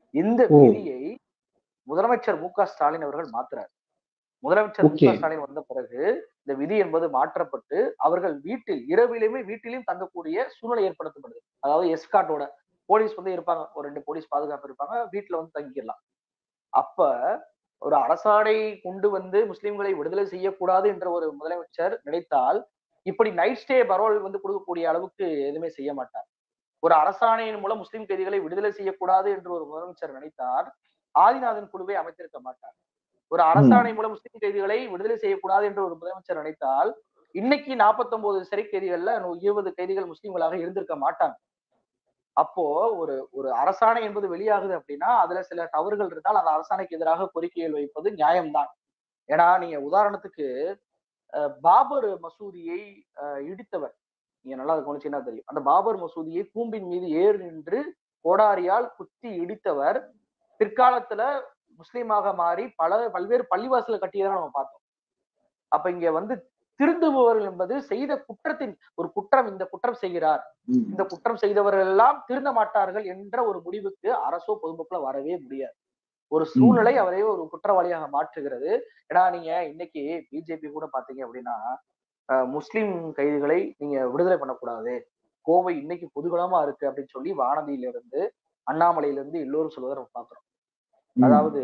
இந்த விதியை முதலமைச்சர் மு க ஸ்டாலின் அவர்கள் மாத்துறார். முதலமைச்சர் மு க ஸ்டாலின் வந்த பிறகு இந்த விதி என்பது மாற்றப்பட்டு அவர்கள் வீட்டிலும் தங்கக்கூடிய சூழ்நிலை ஏற்படுத்தப்படுது. அதாவது எஸ்கார்ட்டோட போலீஸ் வந்து இருப்பாங்க, ஒரு 2 போலீஸ் பாதுகாப்பு இருப்பாங்க, வீட்டுல வந்து தங்கிடலாம். அப்ப ஒரு அரசாணை கொண்டு வந்து முஸ்லிம்களை விடுதலை செய்யக்கூடாது என்ற ஒரு முதலமைச்சர் நினைத்தால் இப்படி நைட் ஸ்டே பரோல் வந்து கொடுக்கக்கூடிய அளவுக்கு எதுவுமே செய்ய மாட்டார். ஒரு அரசாணையின் மூலம் முஸ்லிம் கைதிகளை விடுதலை செய்யக்கூடாது என்று ஒரு முதலமைச்சர் நினைத்தார் ஆதிநாதன் குழுவை அமைத்திருக்க மாட்டார். ஒரு அரசாணை மூலம் முஸ்லிம் கைதிகளை விடுதலை செய்யக்கூடாது என்று ஒரு முதலமைச்சர் நினைத்தால் இன்னைக்கு 49 சிறை கைதிகள்ல 20 கைதிகள் முஸ்லிம்களாக இருந்திருக்க மாட்டாங்க. அப்போ ஒரு ஒரு அரசாணை என்பது வெளியாகுது அப்படின்னா அதுல சில தவறுகள் இருந்தால் அந்த அரசாணைக்கு எதிராக கோரிக்கைகள் வைப்பது நியாயம்தான். ஏன்னா நீங்க உதாரணத்துக்கு பாபர் மசூதியை இடித்தவர், நீங்க நல்லா கவனிச்சீங்கன்னா தெரியும். அந்த பாபர் மசூதியை கூம்பின் மீது ஏறி நின்று கோடாரியால் குத்தி இடித்தவர் பிற்காலத்துல முஸ்லீமாக மாறி பல்வேறு பள்ளிவாசல கட்டியதை நம்ம பார்த்தோம். அப்ப இங்க வந்து திருந்துபவர்கள் என்பது செய்த குற்றத்தின் ஒரு குற்றம், இந்த குற்றம் செய்கிறார், இந்த குற்றம் செய்தவர்கள் எல்லாம் திருந்த மாட்டார்கள் என்ற ஒரு முடிவுக்கு அரசோ பொதுமக்களோ வரவே முடியாது. ஒரு சூழ்நிலை அவரை ஒரு குற்றவாளியாக மாற்றுகிறது. ஏன்னா நீங்க இன்னைக்கு பிஜேபி கூட பாத்தீங்க அப்படின்னா முஸ்லிம் கைதிகளை நீங்க விடுதலை பண்ணக்கூடாது, கோவை இன்னைக்கு பொதுகலமா இருக்கு அப்படின்னு சொல்லி வானதியில இருந்து அண்ணாமலையில இருந்து எல்லோரும் சொல்வதை நம்ம பாக்குறோம். அதாவது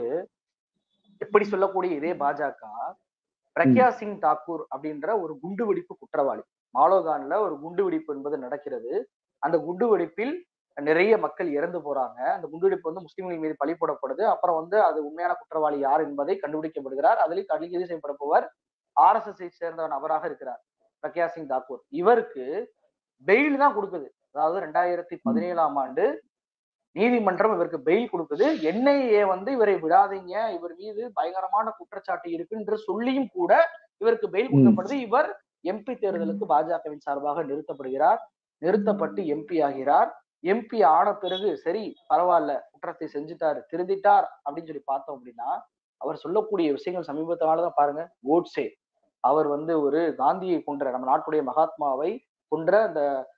எப்படி சொல்லக்கூடிய இதே பாஜக பிரக்யா சிங் தாக்கூர் அப்படின்ற ஒரு குண்டுவெடிப்பு குற்றவாளி, மாலோகான்ல ஒரு குண்டுவெடிப்பு என்பது நடக்கிறது. அந்த குண்டுவெடிப்பில் நிறைய மக்கள் இறந்து போறாங்க. அந்த குண்டுவெடிப்பு வந்து முஸ்லிம்கள் மீது பழி போடப்படுது. அப்புறம் வந்து அது உண்மையான குற்றவாளி யார் என்பதை கண்டுபிடிக்கப்படுகிறார். அதில் கைது செய்யப்படுபவர் RSS சேர்ந்த நபராக இருக்கிறார், பிரக்யா சிங் தாக்கூர். இவருக்கு பெயில் தான் கொடுக்குது. அதாவது 2017ஆம் ஆண்டு நீதிமன்றம் இவருக்கு பெயில் கொடுக்குது. NIA வந்து இவரை விடாதீங்க, இவர் மீது பயங்கரமான குற்றச்சாட்டு இருக்கு என்று சொல்லியும் கூட இவருக்கு பெயில் கொடுக்கப்படுது. இவர் MP தேர்தலுக்கு பாஜகவின் சார்பாக நிறுத்தப்படுகிறார். நிறுத்தப்பட்டு MP ஆகிறார். MP ஆன பிறகு சரி பரவாயில்ல, குற்றத்தை செஞ்சுட்டாரு, திருந்திட்டார் அப்படின்னு சொல்லி பார்த்தோம் அப்படின்னா அவர் சொல்லக்கூடிய விஷயங்கள் சமீபத்தினாலதான் பாருங்க. கோட்சே அவர் வந்து ஒரு காந்தியை கொன்ற, நம்ம நாட்டுடைய மகாத்மாவை கொன்ற அந்த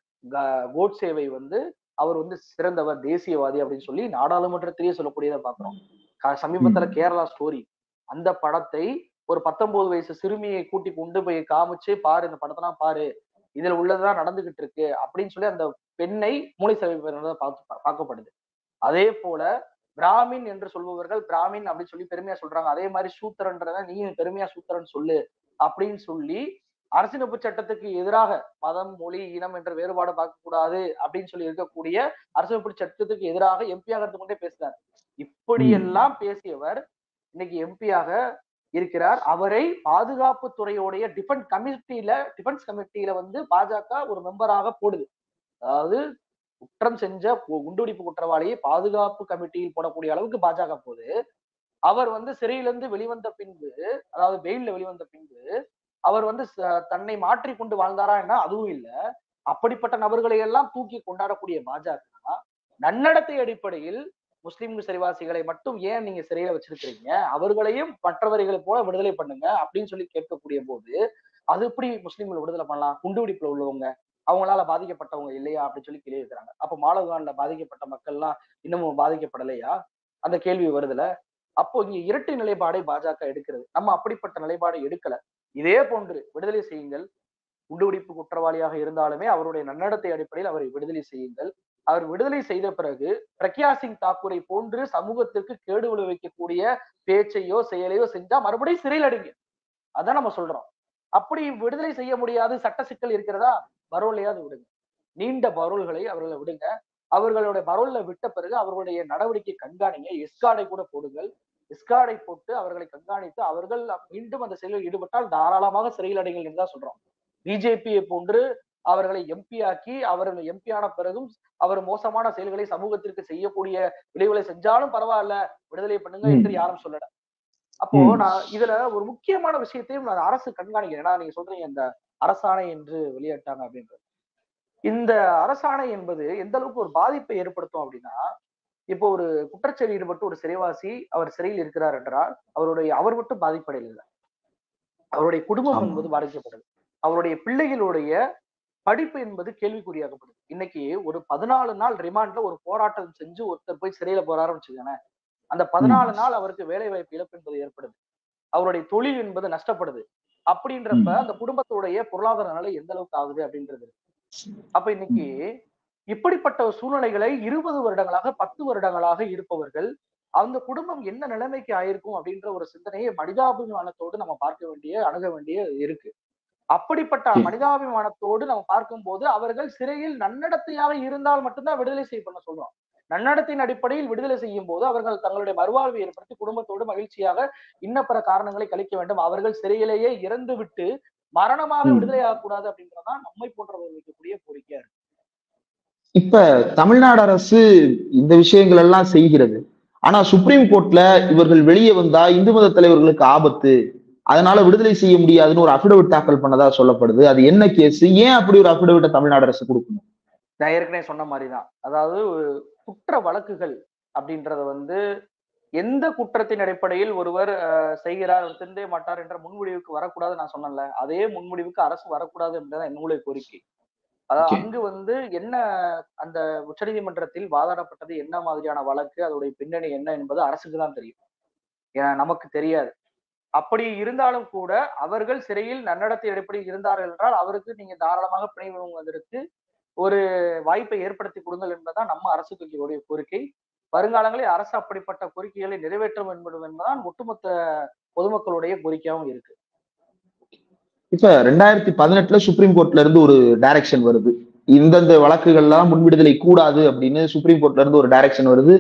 கோட்சேவை வந்து அவர் வந்து சிறந்தவர், தேசியவாதி அப்படின்னு சொல்லி நாடாளுமன்றத்திலேயே சொல்லக்கூடியதை பாக்குறோம். சமீபத்துல கேரளா ஸ்டோரி அந்த படத்தை ஒரு 19 வயசு சிறுமியை கூட்டி கொண்டு போய் காமிச்சு, பாரு இந்த படத்தெல்லாம் பாரு, இதுல உள்ளதுதான் நடந்துகிட்டு இருக்கு அப்படின்னு சொல்லி அந்த பெண்ணை மூளை செலவு பார்க்கப்படுது. அதே போல பிராமின் என்று சொல்பவர்கள் பிராமின் அப்படின்னு சொல்லி பெருமையா சொல்றாங்க. அதே மாதிரி சூத்திரன்றத நீ பெருமையா சூத்திரன் சொல்லு அப்படின்னு சொல்லி அரசியலமைப்பு சட்டத்துக்கு எதிராக மதம், மொழி, இனம் என்ற வேறுபாடு பார்க்க கூடாது அப்படின்னு சொல்லி இருக்கக்கூடிய அரசியலமைப்பு சட்டத்துக்கு எதிராக MP-யாக இருந்து கொண்டே பேசினார். இப்படியெல்லாம் பேசியவர் இன்னைக்கு MP-யாக இருக்கிறார். அவரை பாதுகாப்பு துறையுடைய டிஃபென்ஸ் கமிட்டியில வந்து பாஜக ஒரு மெம்பராக போடுது. அதாவது குற்றம் செஞ்ச குண்டுவெடிப்பு குற்றவாளியை பாதுகாப்பு கமிட்டியில் போடக்கூடிய அளவுக்கு பாஜக போகுது. அவர் வந்து சிறையிலிருந்து வெளிவந்த பின்பு, அதாவது பெயில்ல வெளிவந்த பின்பு அவர் வந்து தன்னை மாற்றி கொண்டு வாழ்ந்தாரா என்ன, அதுவும் இல்ல. அப்படிப்பட்ட நபர்களை எல்லாம் தூக்கி கொண்டாடக்கூடிய பாஜக நன்னடத்தை அடிப்படையில் முஸ்லிம் சிறைவாசிகளை மட்டும் ஏன் நீங்க சிறையில வச்சிருக்கிறீங்க, அவர்களையும் மற்றவர்களை போல விடுதலை பண்ணுங்க அப்படின்னு சொல்லி கேட்கக்கூடிய போது அது எப்படி முஸ்லிம்களை விடுதலை பண்ணலாம்? குண்டுவெடிப்புல உள்ளவங்க அவங்களால பாதிக்கப்பட்டவங்க இல்லையா அப்படின்னு சொல்லி கேள்வி இருக்கிறாங்க. அப்ப மாலகான்ல பாதிக்கப்பட்ட மக்கள் எல்லாம் இன்னமும் பாதிக்கப்படலையா? அந்த கேள்வி வருதுல. அப்போ இங்க இரட்டை நிலைப்பாடை பாஜக எடுக்கிறது. நம்ம அப்படிப்பட்ட நிலைப்பாடை எடுக்கல. இதே போன்று விடுதலை செய்யுங்கள், குண்டுவெடிப்பு குற்றவாளியாக இருந்தாலுமே அவருடைய நன்னடத்தை அடிப்படையில் அவரை விடுதலை செய்யுங்கள். அவர் விடுதலை செய்த பிறகு பிரக்யா சிங் தாக்கூரை போன்று சமூகத்திற்கு கேடு விளைவிக்கக்கூடிய பேச்சையோ செயலையோ செஞ்சா மறுபடியும் சிறையில் அடைங்க. அதான் நம்ம சொல்றோம். அப்படி விடுதலை செய்ய முடியாது, சட்ட சிக்கல் இருக்கிறதா, பரோலையாவது விடுங்க. நீண்ட பரோல்களை அவர்களை விடுங்க. அவர்களுடைய பரோல்ல விட்ட பிறகு அவர்களுடைய நடவடிக்கை கண்காணிங்க. எஸ்கார்டை கூட போடுங்கள். எஸ்கார்டை போட்டு அவர்களை கண்காணித்து அவர்கள் மீண்டும் அந்த செயலில் ஈடுபட்டால் தாராளமாக சிறையில் அடைங்கள் என்றுதான் சொல்றோம். பிஜேபியை போன்று அவர்களை MP ஆக்கி அவர்கள் MP ஆன பிறகும் அவர் மோசமான செயல்களை சமூகத்திற்கு செய்யக்கூடிய விளைவுகளை செஞ்சாலும் பரவாயில்ல, விடுதலை பண்ணுங்க என்று யாரும் சொல்லல. அப்போ நான் இதுல ஒரு முக்கியமான விஷயத்தையும் நான் அரசு கண்காணிக்கிறேன். ஏன்னா நீங்க சொல்றீங்க இந்த அரசாணை என்று வெளியிட்டாங்க அப்படின்றது. இந்த அரசாணை என்பது எந்த அளவுக்கு ஒரு பாதிப்பை ஏற்படுத்தும் அப்படின்னா, இப்போ ஒரு குற்றச்செயலில் ஈடுபட்டு ஒரு சிறைவாசி அவர் சிறையில் இருக்கிறார் என்றால் அவர் மட்டும் பாதிப்படையல, அவருடைய குடும்பம் என்பது பாதிக்கப்பட்டது. அவருடைய பிள்ளைகளுடைய படிப்பு என்பது கேள்விக்குறியாகப்படுது. இன்னைக்கு ஒரு 14 நாள் ரிமாண்ட்ல ஒரு போராட்டம் செஞ்சு ஒருத்தர் போய் சிறையில போறாருன்னு வச்சுக்கோங்களேன். அந்த 14 நாள் அவருக்கு வேலை வாய்ப்பு இழப்பு என்பது ஏற்படுது. அவருடைய தொழில் என்பது நஷ்டப்படுது. அப்படின்றப்ப அந்த குடும்பத்துடைய பொருளாதார நிலை எந்த அளவுக்கு ஆகுது அப்படின்றது. அப்ப இன்னைக்கு இப்படிப்பட்ட சூழ்நிலைகளை 20 வருடங்களாக 10 வருடங்களாக இருப்பவர்கள் அந்த குடும்பம் என்ன நிலைமைக்கு ஆயிருக்கும் அப்படின்ற ஒரு சிந்தனையை மனிதாபிமானத்தோடு நம்ம பார்க்க வேண்டிய அணுக வேண்டிய இருக்கு. அப்படிப்பட்ட மனிதாபிமானத்தோடு நம்ம பார்க்கும்போது அவர்கள் சிறையில் நன்னடத்தையாக இருந்தால் மட்டும்தான் விடுதலை செய்யப்பட சொல்றோம். நன்னடத்தையின் அடிப்படையில் விடுதலை செய்யும் போது அவர்கள் தங்களுடைய மறுவாழ்வை ஏற்படுத்தி குடும்பத்தோடு மகிழ்ச்சியாக இன்ன பிற காரணங்களை கழிக்க வேண்டும். அவர்கள் சிறையிலேயே இறந்து விட்டு மரணமாக விடுதலை ஆகக்கூடாது அப்படின்றதான் நம்மை போன்றவர்கள் வைக்கக்கூடிய கோரிக்கையா இருக்கு. இப்ப தமிழ்நாடு அரசு இந்த விஷயங்கள் எல்லாம் செய்கிறது. ஆனா சுப்ரீம் கோர்ட்ல இவர்கள் வெளியே வந்தா இந்து மத தலைவர்களுக்கு ஆபத்து, அதனால விடுதலை செய்ய முடியாதுன்னு ஒரு அபிடவிட் தாக்கல் பண்ணதா சொல்லப்படுது. அது என்ன கேஸ்? ஏன் அப்படி ஒரு அபிடவிட்ட தமிழ்நாடு அரசு கொடுக்கணும்? நான் ஏற்கனவே சொன்ன மாதிரிதான். அதாவது குற்ற வழக்குகள் அப்படின்றத வந்து எந்த குற்றத்தின் அடிப்படையில் ஒருவர் செய்கிறார், திருந்தே மாட்டார் என்ற முன்முடிவுக்கு வரக்கூடாது நான் சொன்னேன்ல. அதே முன்முடிவுக்கு அரசு வரக்கூடாது என்பதுதான் என்னுடைய கோரிக்கை. அதாவது அங்கு வந்து என்ன அந்த உச்சநீதிமன்றத்தில் வாதாடப்பட்டது, என்ன மாதிரியான வழக்கு, அதோடைய பின்னணி என்ன என்பது அரசுக்கு தான் தெரியும். நமக்கு தெரியாது. அப்படி இருந்தாலும் கூட அவர்கள் சிறையில் நன்னடத்தை அடிப்படையில் இருந்தார்கள் என்றால் அவருக்கு நீங்க தாராளமாக பிணை வாங்குவதற்கு ஒரு வாய்ப்பை ஏற்படுத்தி கொடுங்கள் என்பதுதான் நம்ம அரசுக்கு வைக்கக்கூடிய கோரிக்கை. வருங்காலங்களில் அரசு அப்படிப்பட்ட கோரிக்கைகளை நிறைவேற்ற வேண்டும் என்பதுதான் ஒட்டுமொத்த பொதுமக்களுடைய கோரிக்கையாகவும் இருக்கு. இப்ப 2018 சுப்ரீம் கோர்ட்ல இருந்து ஒரு டைரக்ஷன் வருது. இந்தந்த வழக்குகள்லாம் முன்விடுதலை கூடாது அப்படின்னு சுப்ரீம் கோர்ட்ல இருந்து ஒரு டைரக்ஷன் வருது.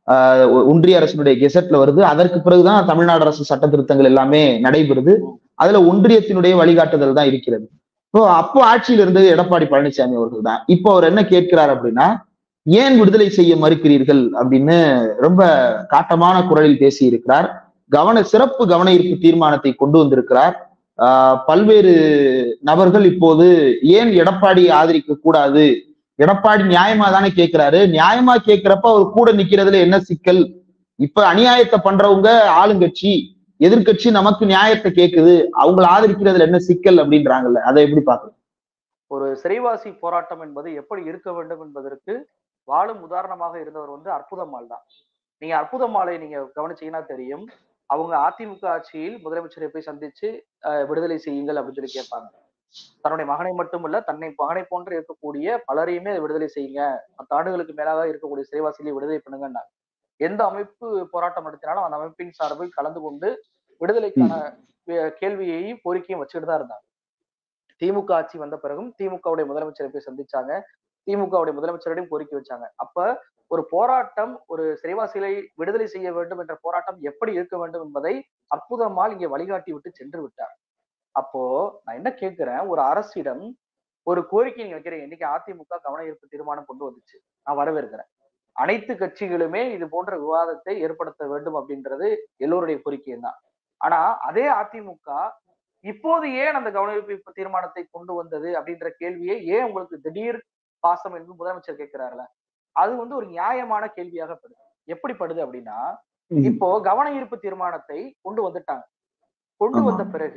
ஒன்றிய அரசினுடைய கெசட்ல வருது. அதற்கு பிறகுதான் தமிழ்நாடு அரசு சட்ட திருத்தங்கள் எல்லாமே நடைபெறுது. அதுல ஒன்றியத்தினுடைய வழிகாட்டுதல் தான் இருக்கிறது. அப்போ ஆட்சியில் இருந்தது எடப்பாடி பழனிசாமி அவர்கள் தான். இப்போ அவர் என்ன கேட்கிறார் அப்படின்னா, ஏன் விடுதலை செய்ய மறுக்கிறீர்கள் அப்படின்னு ரொம்ப காட்டமான குரலில் பேசி இருக்கிறார். சிறப்பு கவன ஈர்ப்பு தீர்மானத்தை கொண்டு வந்திருக்கிறார். பல்வேறு நபர்கள் இப்போது ஏன் எடப்பாடி ஆதரிக்க கூடாது, எடப்பாடி நியாயமா தானே கேட்கிறாரு, நியாயமா கேட்கிறப்ப அவர் கூட நிக்கிறதுல என்ன சிக்கல், இப்ப அநியாயத்தை பண்றவங்க ஆளுங்கட்சி, எதிர்கட்சி நமக்கு நியாயத்தை கேக்குது, அவங்களை ஆதரிக்கிறதுல என்ன சிக்கல் அப்படின்றாங்கல்ல, அதை எப்படி பாக்குறது? ஒரு சிறைவாசி போராட்டம் என்பது எப்படி இருக்க வேண்டும் என்பதற்கு வாழும் உதாரணமாக இருந்தவர் வந்து அற்புதம்மாள் தான். நீங்க அற்புதம்மாளை நீங்க கவனிச்சீங்கன்னா தெரியும். அவங்க அதிமுக ஆட்சியில் முதலமைச்சரை போய் சந்திச்சு விடுதலை செய்யுங்கள் அப்படின்னு சொல்லி கேட்பாங்க. தன்னுடைய மகனை மட்டுமல்ல, தன்னை மகனை போன்று இருக்கக்கூடிய பலரையுமே விடுதலை செய்யுங்க, 10 ஆண்டுகளுக்கு மேலாக இருக்கக்கூடிய சிறைவாசிகளை விடுதலை பண்ணுங்கன்னா எந்த அமைப்பு போராட்டம் நடத்தினாலும் அந்த அமைப்பின் சார்பில் கலந்து கொண்டு விடுதலைக்கான கேள்வியையும் கோரிக்கையும் வச்சுக்கிட்டு தான் இருந்தாங்க. திமுக ஆட்சி வந்த பிறகும் திமுகவுடைய முதலமைச்சரை போய் சந்திச்சாங்க. திமுகவுடைய முதலமைச்சரிடம் கோரிக்கை வச்சாங்க. அப்ப ஒரு போராட்டம், ஒரு சிறைவாசிகளை விடுதலை செய்ய வேண்டும் என்ற போராட்டம் எப்படி இருக்க வேண்டும் என்பதை அற்புதமால் இங்கே வழிகாட்டி விட்டு சென்று விட்டார். அப்போ நான் என்ன கேட்கிறேன், ஒரு அரசிடம் ஒரு கோரிக்கை நீங்க வைக்கிறீங்க. இன்னைக்கு அதிமுக கவன ஈர்ப்பு தீர்மானம் கொண்டு வந்துச்சு, நான் வரவேற்கிறேன். அனைத்து கட்சிகளுமே இது போன்ற விவாதத்தை ஏற்படுத்த வேண்டும் அப்படின்றது எல்லோருடைய கோரிக்கையும் தான். ஆனா அதே அதிமுக இப்போது ஏன் அந்த கவன ஈர்ப்பு தீர்மானத்தை கொண்டு வந்தது அப்படின்ற கேள்வியை ஏன் உங்களுக்கு திடீர் பாசம் என்று முதலமைச்சர் கேட்கிறாருல, அது வந்து ஒரு நியாயமான கேள்வியாக படுது. எப்படி படுது அப்படின்னா, இப்போ கவன ஈர்ப்பு தீர்மானத்தை கொண்டு வந்துட்டாங்க. கொண்டு வந்த பிறகு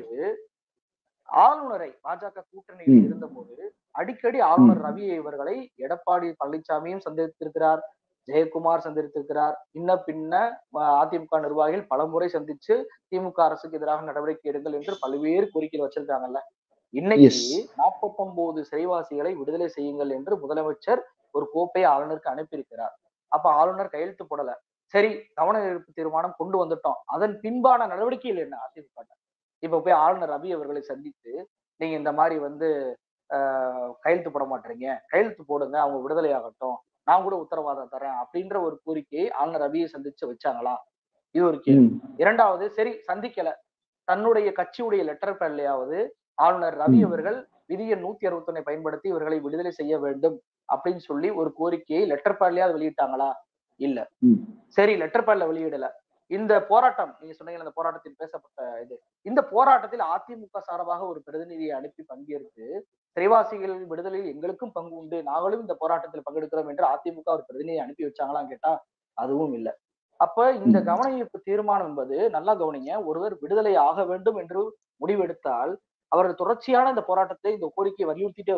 ஆளுநரை பாஜக கூட்டணியில் இருந்தபோது அடிக்கடி ஆளுநர் ரவி இவர்களை எடப்பாடி பழனிசாமியும் சந்தித்திருக்கிறார், ஜெயக்குமார் சந்தித்திருக்கிறார், இன்ன பின்ன அதிமுக நிர்வாகிகள் பலமுறை சந்திச்சு திமுக அரசுக்கு எதிராக நடவடிக்கை எடுங்கள் என்று பல்வேறு கோரிக்கை வச்சிருக்காங்கல்ல. இன்னைக்கு 49 சிறைவாசிகளை விடுதலை செய்யுங்கள் என்று முதலமைச்சர் ஒரு கோப்பையை ஆளுநருக்கு அனுப்பியிருக்கிறார். அப்ப ஆளுநர் கையெழுத்து போடல. சரி, கவன ஈர்ப்பு தீர்மானம் கொண்டு வந்துட்டோம், அதன் பின்பான நடவடிக்கைகள் என்ன அதிமுக? இப்ப போய் ஆளுநர் ரவி அவர்களை சந்தித்து நீங்க இந்த மாதிரி வந்து கையெழுத்து போட மாட்டீங்க, கையெழுத்து போடுங்க, அவங்க விடுதலை ஆகட்டும், நான் கூட உத்தரவாதம் தரேன் அப்படின்ற ஒரு கோரிக்கையை ஆளுநர் ரவியை சந்திச்சு வச்சாங்களா? இது ஒரு கேள்வி. இரண்டாவது, சரி சந்திக்கல, தன்னுடைய கட்சியுடைய லெட்டர் பேட்லயாவது ஆளுநர் ரவி அவர்கள் விதிய 161 பயன்படுத்தி இவர்களை விடுதலை செய்ய வேண்டும் அப்படின்னு சொல்லி ஒரு கோரிக்கையை லெட்டர் பேட்லயாவது வெளியிட்டாங்களா? இல்ல. சரி, லெட்டர் பேட்ல வெளியிடல. இந்த போராட்டம் நீங்க சொன்னீங்க, அந்த போராட்டத்தில் பேசப்பட்ட இந்த போராட்டத்தில் அதிமுக சார்பாக ஒரு பிரதிநிதியை அனுப்பி பங்கேற்று சிறைவாசிகள் விடுதலையில் எங்களுக்கும் பங்கு உண்டு, நாங்களும் இந்த போராட்டத்தில் பங்கெடுக்கிறோம் என்று அதிமுக ஒரு பிரதிநிதியை அனுப்பி வச்சாங்களான்னு கேட்டா அதுவும் இல்லை. அப்ப இந்த கவன ஈர்ப்பு தீர்மானம் என்பது, நல்லா கவனிங்க, ஒருவர் விடுதலை ஆக வேண்டும் என்று முடிவெடுத்தால் அவர்கள் தொடர்ச்சியான இந்த போராட்டத்தை, இந்த கோரிக்கையை வலியுறுத்திட்டே வருவாங்க.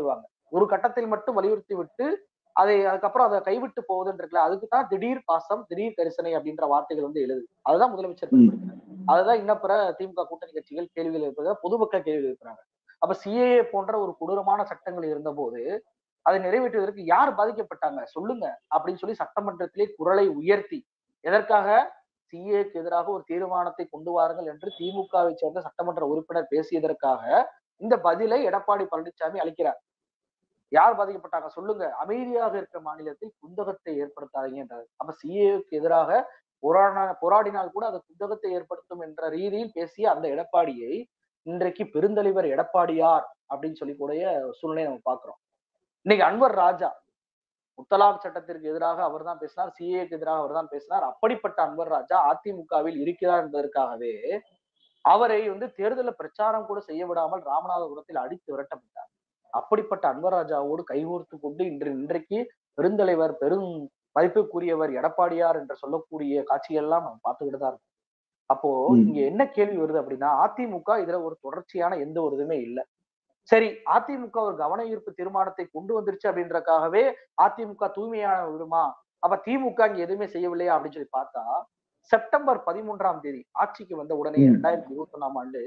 ஒரு கட்டத்தில் மட்டும் வலியுறுத்தி விட்டு அதுக்கப்புறம் அதை கைவிட்டு போவதுன்னு இருக்குல்ல, அதுக்குதான் திடீர் பாசம், திடீர் கரிசனை அப்படின்ற வார்த்தைகள் வந்து எழுது. அதுதான் முதலமைச்சர் பயன்படுத்தினார். அதுதான் இன்னும் பிற திமுக கூட்டணி கட்சிகள் கேள்விகள் எழுப்புறத பொதுமக்கள் கேள்வி எழுப்புறாங்க. அப்ப சிஏஏ போன்ற ஒரு கொடூரமான சட்டங்கள் இருந்தபோது அதை நிறைவேற்றுவதற்கு யார் பாதிக்கப்பட்டாங்க சொல்லுங்க அப்படின்னு சொல்லி சட்டமன்றத்திலே குரலை உயர்த்தி, எதற்காக? சிஏக்கு எதிராக ஒரு தீர்மானத்தை கொண்டு வாருங்கள் என்று திமுகவை சேர்ந்த சட்டமன்ற உறுப்பினர் பேசியதற்காக இந்த பதிலை எடப்பாடி பழனிசாமி அளிக்கிறார். யார் பாதிக்கப்பட்டாங்க சொல்லுங்க, அமைதியாக இருக்கிற மாநிலத்தில் குந்தகத்தை ஏற்படுத்தாதீங்க என்றார். அப்ப சிஏக்கு எதிராக போராடினால் கூட அது குந்தகத்தை ஏற்படுத்தும் என்ற ரீதியில் பேசிய அந்த எடப்பாடியை இன்றைக்கு பெருந்தலைவர் எடப்பாடியார் அப்படின்னு சொல்லி கூடிய சூழ்நிலையை நம்ம பாக்குறோம். இன்னைக்கு அன்வர் ராஜா முத்தலாக் சட்டத்திற்கு எதிராக அவர் தான் பேசினார், சிஏக்கு எதிராக அவர் தான் பேசினார். அப்படிப்பட்ட அன்வர் ராஜா அதிமுகவில் இருக்கிறார் என்பதற்காகவே அவரை வந்து தேர்தலில் பிரச்சாரம் கூட செய்ய விடாமல் ராமநாதபுரத்தில் அடித்து விரட்டப்பட்டார். அப்படிப்பட்ட அன்வர் ராஜாவோடு கைகோர்த்து கொண்டு இன்றைக்கு பெருந்தலைவர் பெரும் மதிப்புக்குரியவர் எடப்பாடியார் என்று சொல்லக்கூடிய காட்சிகள் எல்லாம் நம்ம பார்த்துக்கிட்டு தான் இருக்கோம். அப்போ இங்க என்ன கேள்வி வருது அப்படின்னா, அதிமுக இதுல ஒரு தொடர்ச்சியான எந்த ஒரு இதுவுமே இல்லை. சரி, அதிமுக ஒரு கவன ஈர்ப்பு தீர்மானத்தை கொண்டு வந்துருச்சு அப்படின்றக்காகவே அதிமுக தூய்மையான விடுமா? அப்ப திமுக இங்க எதுவுமே செய்யவில்லையா அப்படின்னு சொல்லி பார்த்தா, செப்டம்பர் 13ஆம் தேதி ஆட்சிக்கு வந்த உடனே 2021ஆம் ஆண்டு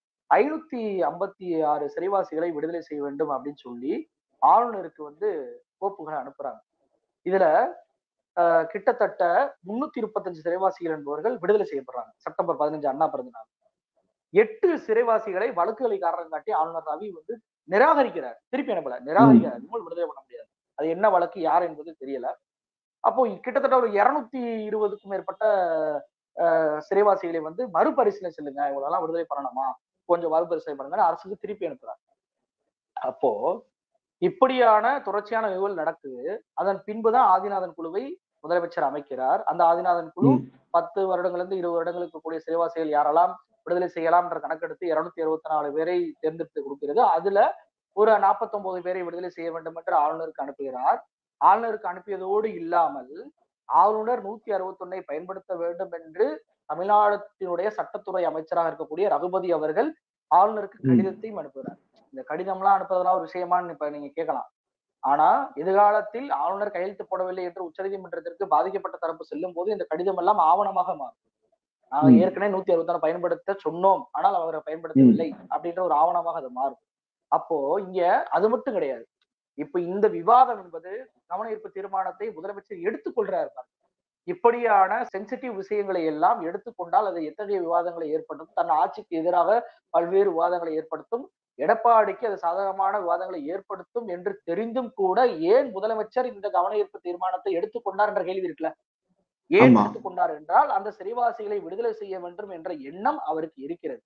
556 சிறைவாசிகளை விடுதலை செய்ய வேண்டும் அப்படின்னு சொல்லி ஆளுநருக்கு வந்து கோப்புகளை அனுப்புறாங்க. இதுல கிட்டத்தட்ட 335 சிறைவாசிகள் என்பவர்கள் விடுதலை செய்யப்படுறாங்க. செப்டம்பர் 15 அண்ணா பிறந்த நாள். 8 சிறைவாசிகளை வழக்குகளை காரணம் காட்டி ஆளுநர் ரவி வந்து நிராகரிக்கிறார். திருப்பி அனுப்பல, நிராகரிக்கிறார். இனிமேல் விடுதலை பண்ண முடியாது. அது என்ன வழக்கு, யார் என்பது தெரியல. அப்போ கிட்டத்தட்ட ஒரு 220க்கும் மேற்பட்ட சிறைவாசிகளை வந்து மறுபரிசீலனை செல்லுங்க, இவங்களெல்லாம் விடுதலை பண்ணணுமா, கொஞ்சம் மறுபரிசீலனை பண்ணுங்க அரசுக்கு திருப்பி அனுப்புறாங்க. அப்போ இப்படியான தொடர்ச்சியான நிகழ்வுகள் நடக்குது. அதன் பின்புதான் ஆதிநாதன் குழுவை முதலமைச்சர் அமைக்கிறார். அந்த ஆதிநாதன் குழு 10 வருடங்களிலிருந்து 20 வருடங்களுக்கு கூடிய சிறைவாசிகள் யாரெல்லாம் விடுதலை செய்யலாம் என்ற கணக்கெடுத்து 264 பேரை தேர்ந்தெடுத்து கொடுக்கிறது. அதுல ஒரு 49 பேரை விடுதலை செய்ய வேண்டும் என்று ஆளுநருக்கு அனுப்புகிறார். ஆளுநருக்கு அனுப்பியதோடு இல்லாமல் ஆளுநர் 161 பயன்படுத்த வேண்டும் என்று தமிழ்நாட்டினுடைய சட்டத்துறை அமைச்சராக இருக்கக்கூடிய ரகுபதி அவர்கள் ஆளுநருக்கு கடிதத்தையும் அனுப்புகிறார். இந்த கடிதம்லாம் அனுப்புறதுலாம் ஒரு விஷயமான்னு இப்ப நீங்க கேட்கலாம். ஆனா எதிர்காலத்தில் ஆளுநர் கையெழுத்து போடவில்லை என்று உச்சநீதிமன்றத்திற்கு பாதிக்கப்பட்ட தரப்பு செல்லும் போது இந்த கடிதம் எல்லாம் ஆவணமாக மாறும். நாங்க ஏற்கனவே 161 பயன்படுத்த சொன்னோம், ஆனால் அவரை பயன்படுத்தவில்லை அப்படின்ற ஒரு ஆவணமாக அது மாறும். அப்போ இங்க அது மட்டும் கிடையாது. இப்ப இந்த விவாதம் என்பது கவன ஈர்ப்பு தீர்மானத்தை முதலமைச்சர் எடுத்துக்கொள்றாரு. இப்படியான சென்சிட்டிவ் விஷயங்களை எல்லாம் எடுத்துக்கொண்டால் அது எத்தகைய விவாதங்களை ஏற்படுத்தும், தன் ஆட்சிக்கு எதிராக பல்வேறு விவாதங்களை ஏற்படுத்தும், எடப்பாடிக்கு அது சாதகமான விவாதங்களை ஏற்படுத்தும் என்று தெரிந்தும் கூட ஏன் முதலமைச்சர் இந்த கவன ஈர்ப்பு தீர்மானத்தை எடுத்துக்கொண்டார் என்ற கேள்வி இருக்குல்ல. ஏன் எடுத்துக்கொண்டார் என்றால் அந்த சிறைவாசிகளை விடுதலை செய்ய வேண்டும் என்ற எண்ணம் அவருக்கு இருக்கிறது.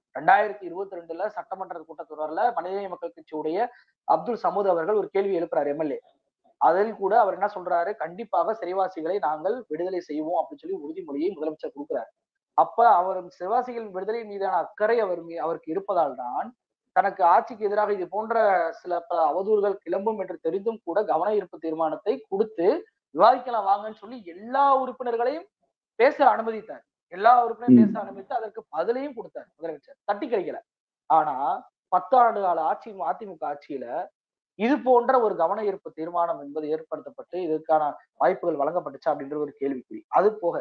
2022 சட்டமன்ற கூட்டத்தொடர்ல மனிதநேய மக்கள் கட்சியுடைய அப்துல் சமூத் அவர்கள் ஒரு கேள்வி எழுப்புறாரு, எம்எல்ஏ. அதில் கூட அவர் என்ன சொல்றாரு, கண்டிப்பாக சிறைவாசிகளை நாங்கள் விடுதலை செய்வோம் அப்படின்னு சொல்லி உறுதிமொழியை முதலமைச்சர் கொடுக்கிறார். அப்ப அவர் சிறைவாசிகளின் விடுதலை மீதான அக்கறை அவருக்கு இருப்பதால் தான் தனக்கு ஆட்சிக்கு எதிராக இது போன்ற சில அவதூறுகள் கிளம்பும் என்று தெரிந்தும் கூட கவன ஈர்ப்பு தீர்மானத்தை கொடுத்து விவாதிக்கலாம் வாங்கன்னு சொல்லி எல்லா உறுப்பினர்களையும் பேச அனுமதித்தார். எல்லா உறுப்பினரும் பேச அனுமதித்து அதற்கு பதிலையும் கொடுத்தார் முதலமைச்சர். தட்டி கழிக்கல. ஆனா 10 ஆண்டு கால அதிமுக ஆட்சியில இது போன்ற ஒரு கவன ஈர்ப்பு தீர்மானம் என்பது ஏற்படுத்தப்பட்டு இதற்கான வாய்ப்புகள் வழங்கப்பட்டுச்சா அப்படின்ற ஒரு கேள்விக்குறி. அது போக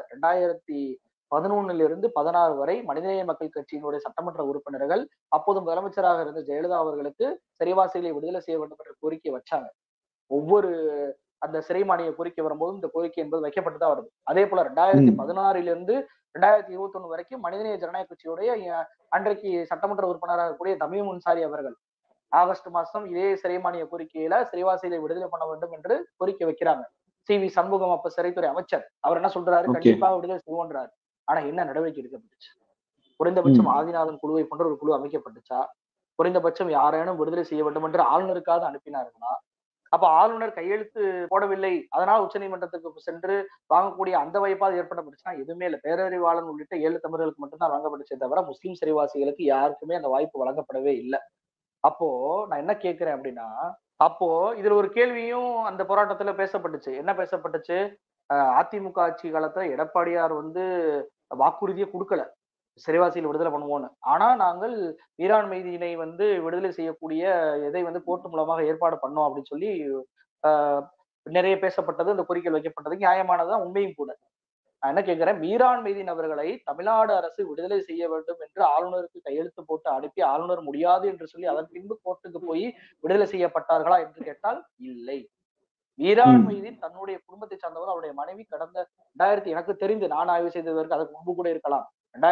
2011 16 வரை மனிதநேய மக்கள் கட்சியினுடைய சட்டமன்ற உறுப்பினர்கள் அப்போது முதலமைச்சராக இருந்த ஜெயலலிதா அவர்களுக்கு சிறைவாசிகளை விடுதலை செய்ய வேண்டும் என்ற கோரிக்கை வச்சாங்க. ஒவ்வொரு அந்த சிறை மானிய கோரிக்கை வரும்போதும் இந்த கோரிக்கை என்பது வைக்கப்பட்டுதான் வருது. அதே போல 2016 2021 வரைக்கும் மனிதநேய ஜனநாயக கட்சியுடைய அன்றைக்கு சட்டமன்ற உறுப்பினராக இருக்கக்கூடிய தமிழ் முன்சாரி அவர்கள் ஆகஸ்ட் மாசம் இதே சிறை மானிய கோரிக்கையில சிறைவாசிகளை விடுதலை பண்ண வேண்டும் என்று கோரிக்கை வைக்கிறாங்க. சி.வி. சண்முகம் அப்ப சிறைத்துறை அமைச்சர் அவர் என்ன சொல்றாரு, கண்டிப்பாக விடுதலை செய்வோன்றாரு. ஆனா என்ன நடவடிக்கை எடுக்கப்பட்டுச்சு? குறைந்தபட்சம் ஆதிநாதன் குழுவை போன்ற ஒரு குழு அமைக்கப்பட்டுச்சா? குறைந்தபட்சம் யாரேனும் விடுதலை செய்ய வேண்டும் என்று ஆளுநருக்காக அனுப்பினார்களா? அப்ப ஆளுநர் கையெழுத்து போடவில்லை, அதனால் உச்சநீதிமன்றத்துக்கு சென்று வாங்கக்கூடிய அந்த வாய்ப்பாக ஏற்படப்பட்டுச்சுன்னா எதுவுமே இல்லை. பேரறிவாளன் உள்ளிட்ட 7 தமிழர்களுக்கு மட்டும்தான் வழங்கப்பட்டுச்சே தவிர முஸ்லிம் சிறைவாசிகளுக்கு யாருக்குமே அந்த வாய்ப்பு வழங்கப்படவே இல்லை. அப்போ நான் என்ன கேட்கிறேன் அப்படின்னா, அப்போ இதுல ஒரு கேள்வியும் அந்த போராட்டத்துல பேசப்பட்டுச்சு. என்ன பேசப்பட்டுச்சு? அதிமுக ஆட்சி காலத்துல எடப்பாடியார் வந்து வாக்குறுதியை கொடுக்கல. சிறைவாசிகள் விடுதலை பண்ணுவோம்னு. ஆனா நாங்கள் ஈரான் மைதியினை வந்து விடுதலை செய்யக்கூடிய எதை வந்து கோர்ட் மூலமாக ஏற்பாடு பண்ணோம் அப்படின்னு சொல்லி ஆஹ் நிறைய பேசப்பட்டது, அந்த கோரிக்கை வைக்கப்பட்டது நியாயமானதுதான், உண்மையும் கூட. நான் என்ன கேட்கிறேன், மீரான் மைதீன் அவர்களை தமிழ்நாடு அரசு விடுதலை செய்ய வேண்டும் என்று ஆளுநருக்கு கையெழுத்து போட்டு அனுப்பி ஆளுநர் முடியாது என்று சொல்லி அதன் பின்பு கோர்ட்டுக்கு போய் விடுதலை செய்யப்பட்டார்களா என்று கேட்டால் இல்லை. மீரான் மைதீன் தன்னுடைய குடும்பத்தை சார்ந்தவர், அவருடைய மனைவி கடந்த 2000, எனக்கு தெரிந்து நான் ஆய்வு செய்ததற்கு அதுக்கு முன்பு கூட இருக்கலாம்,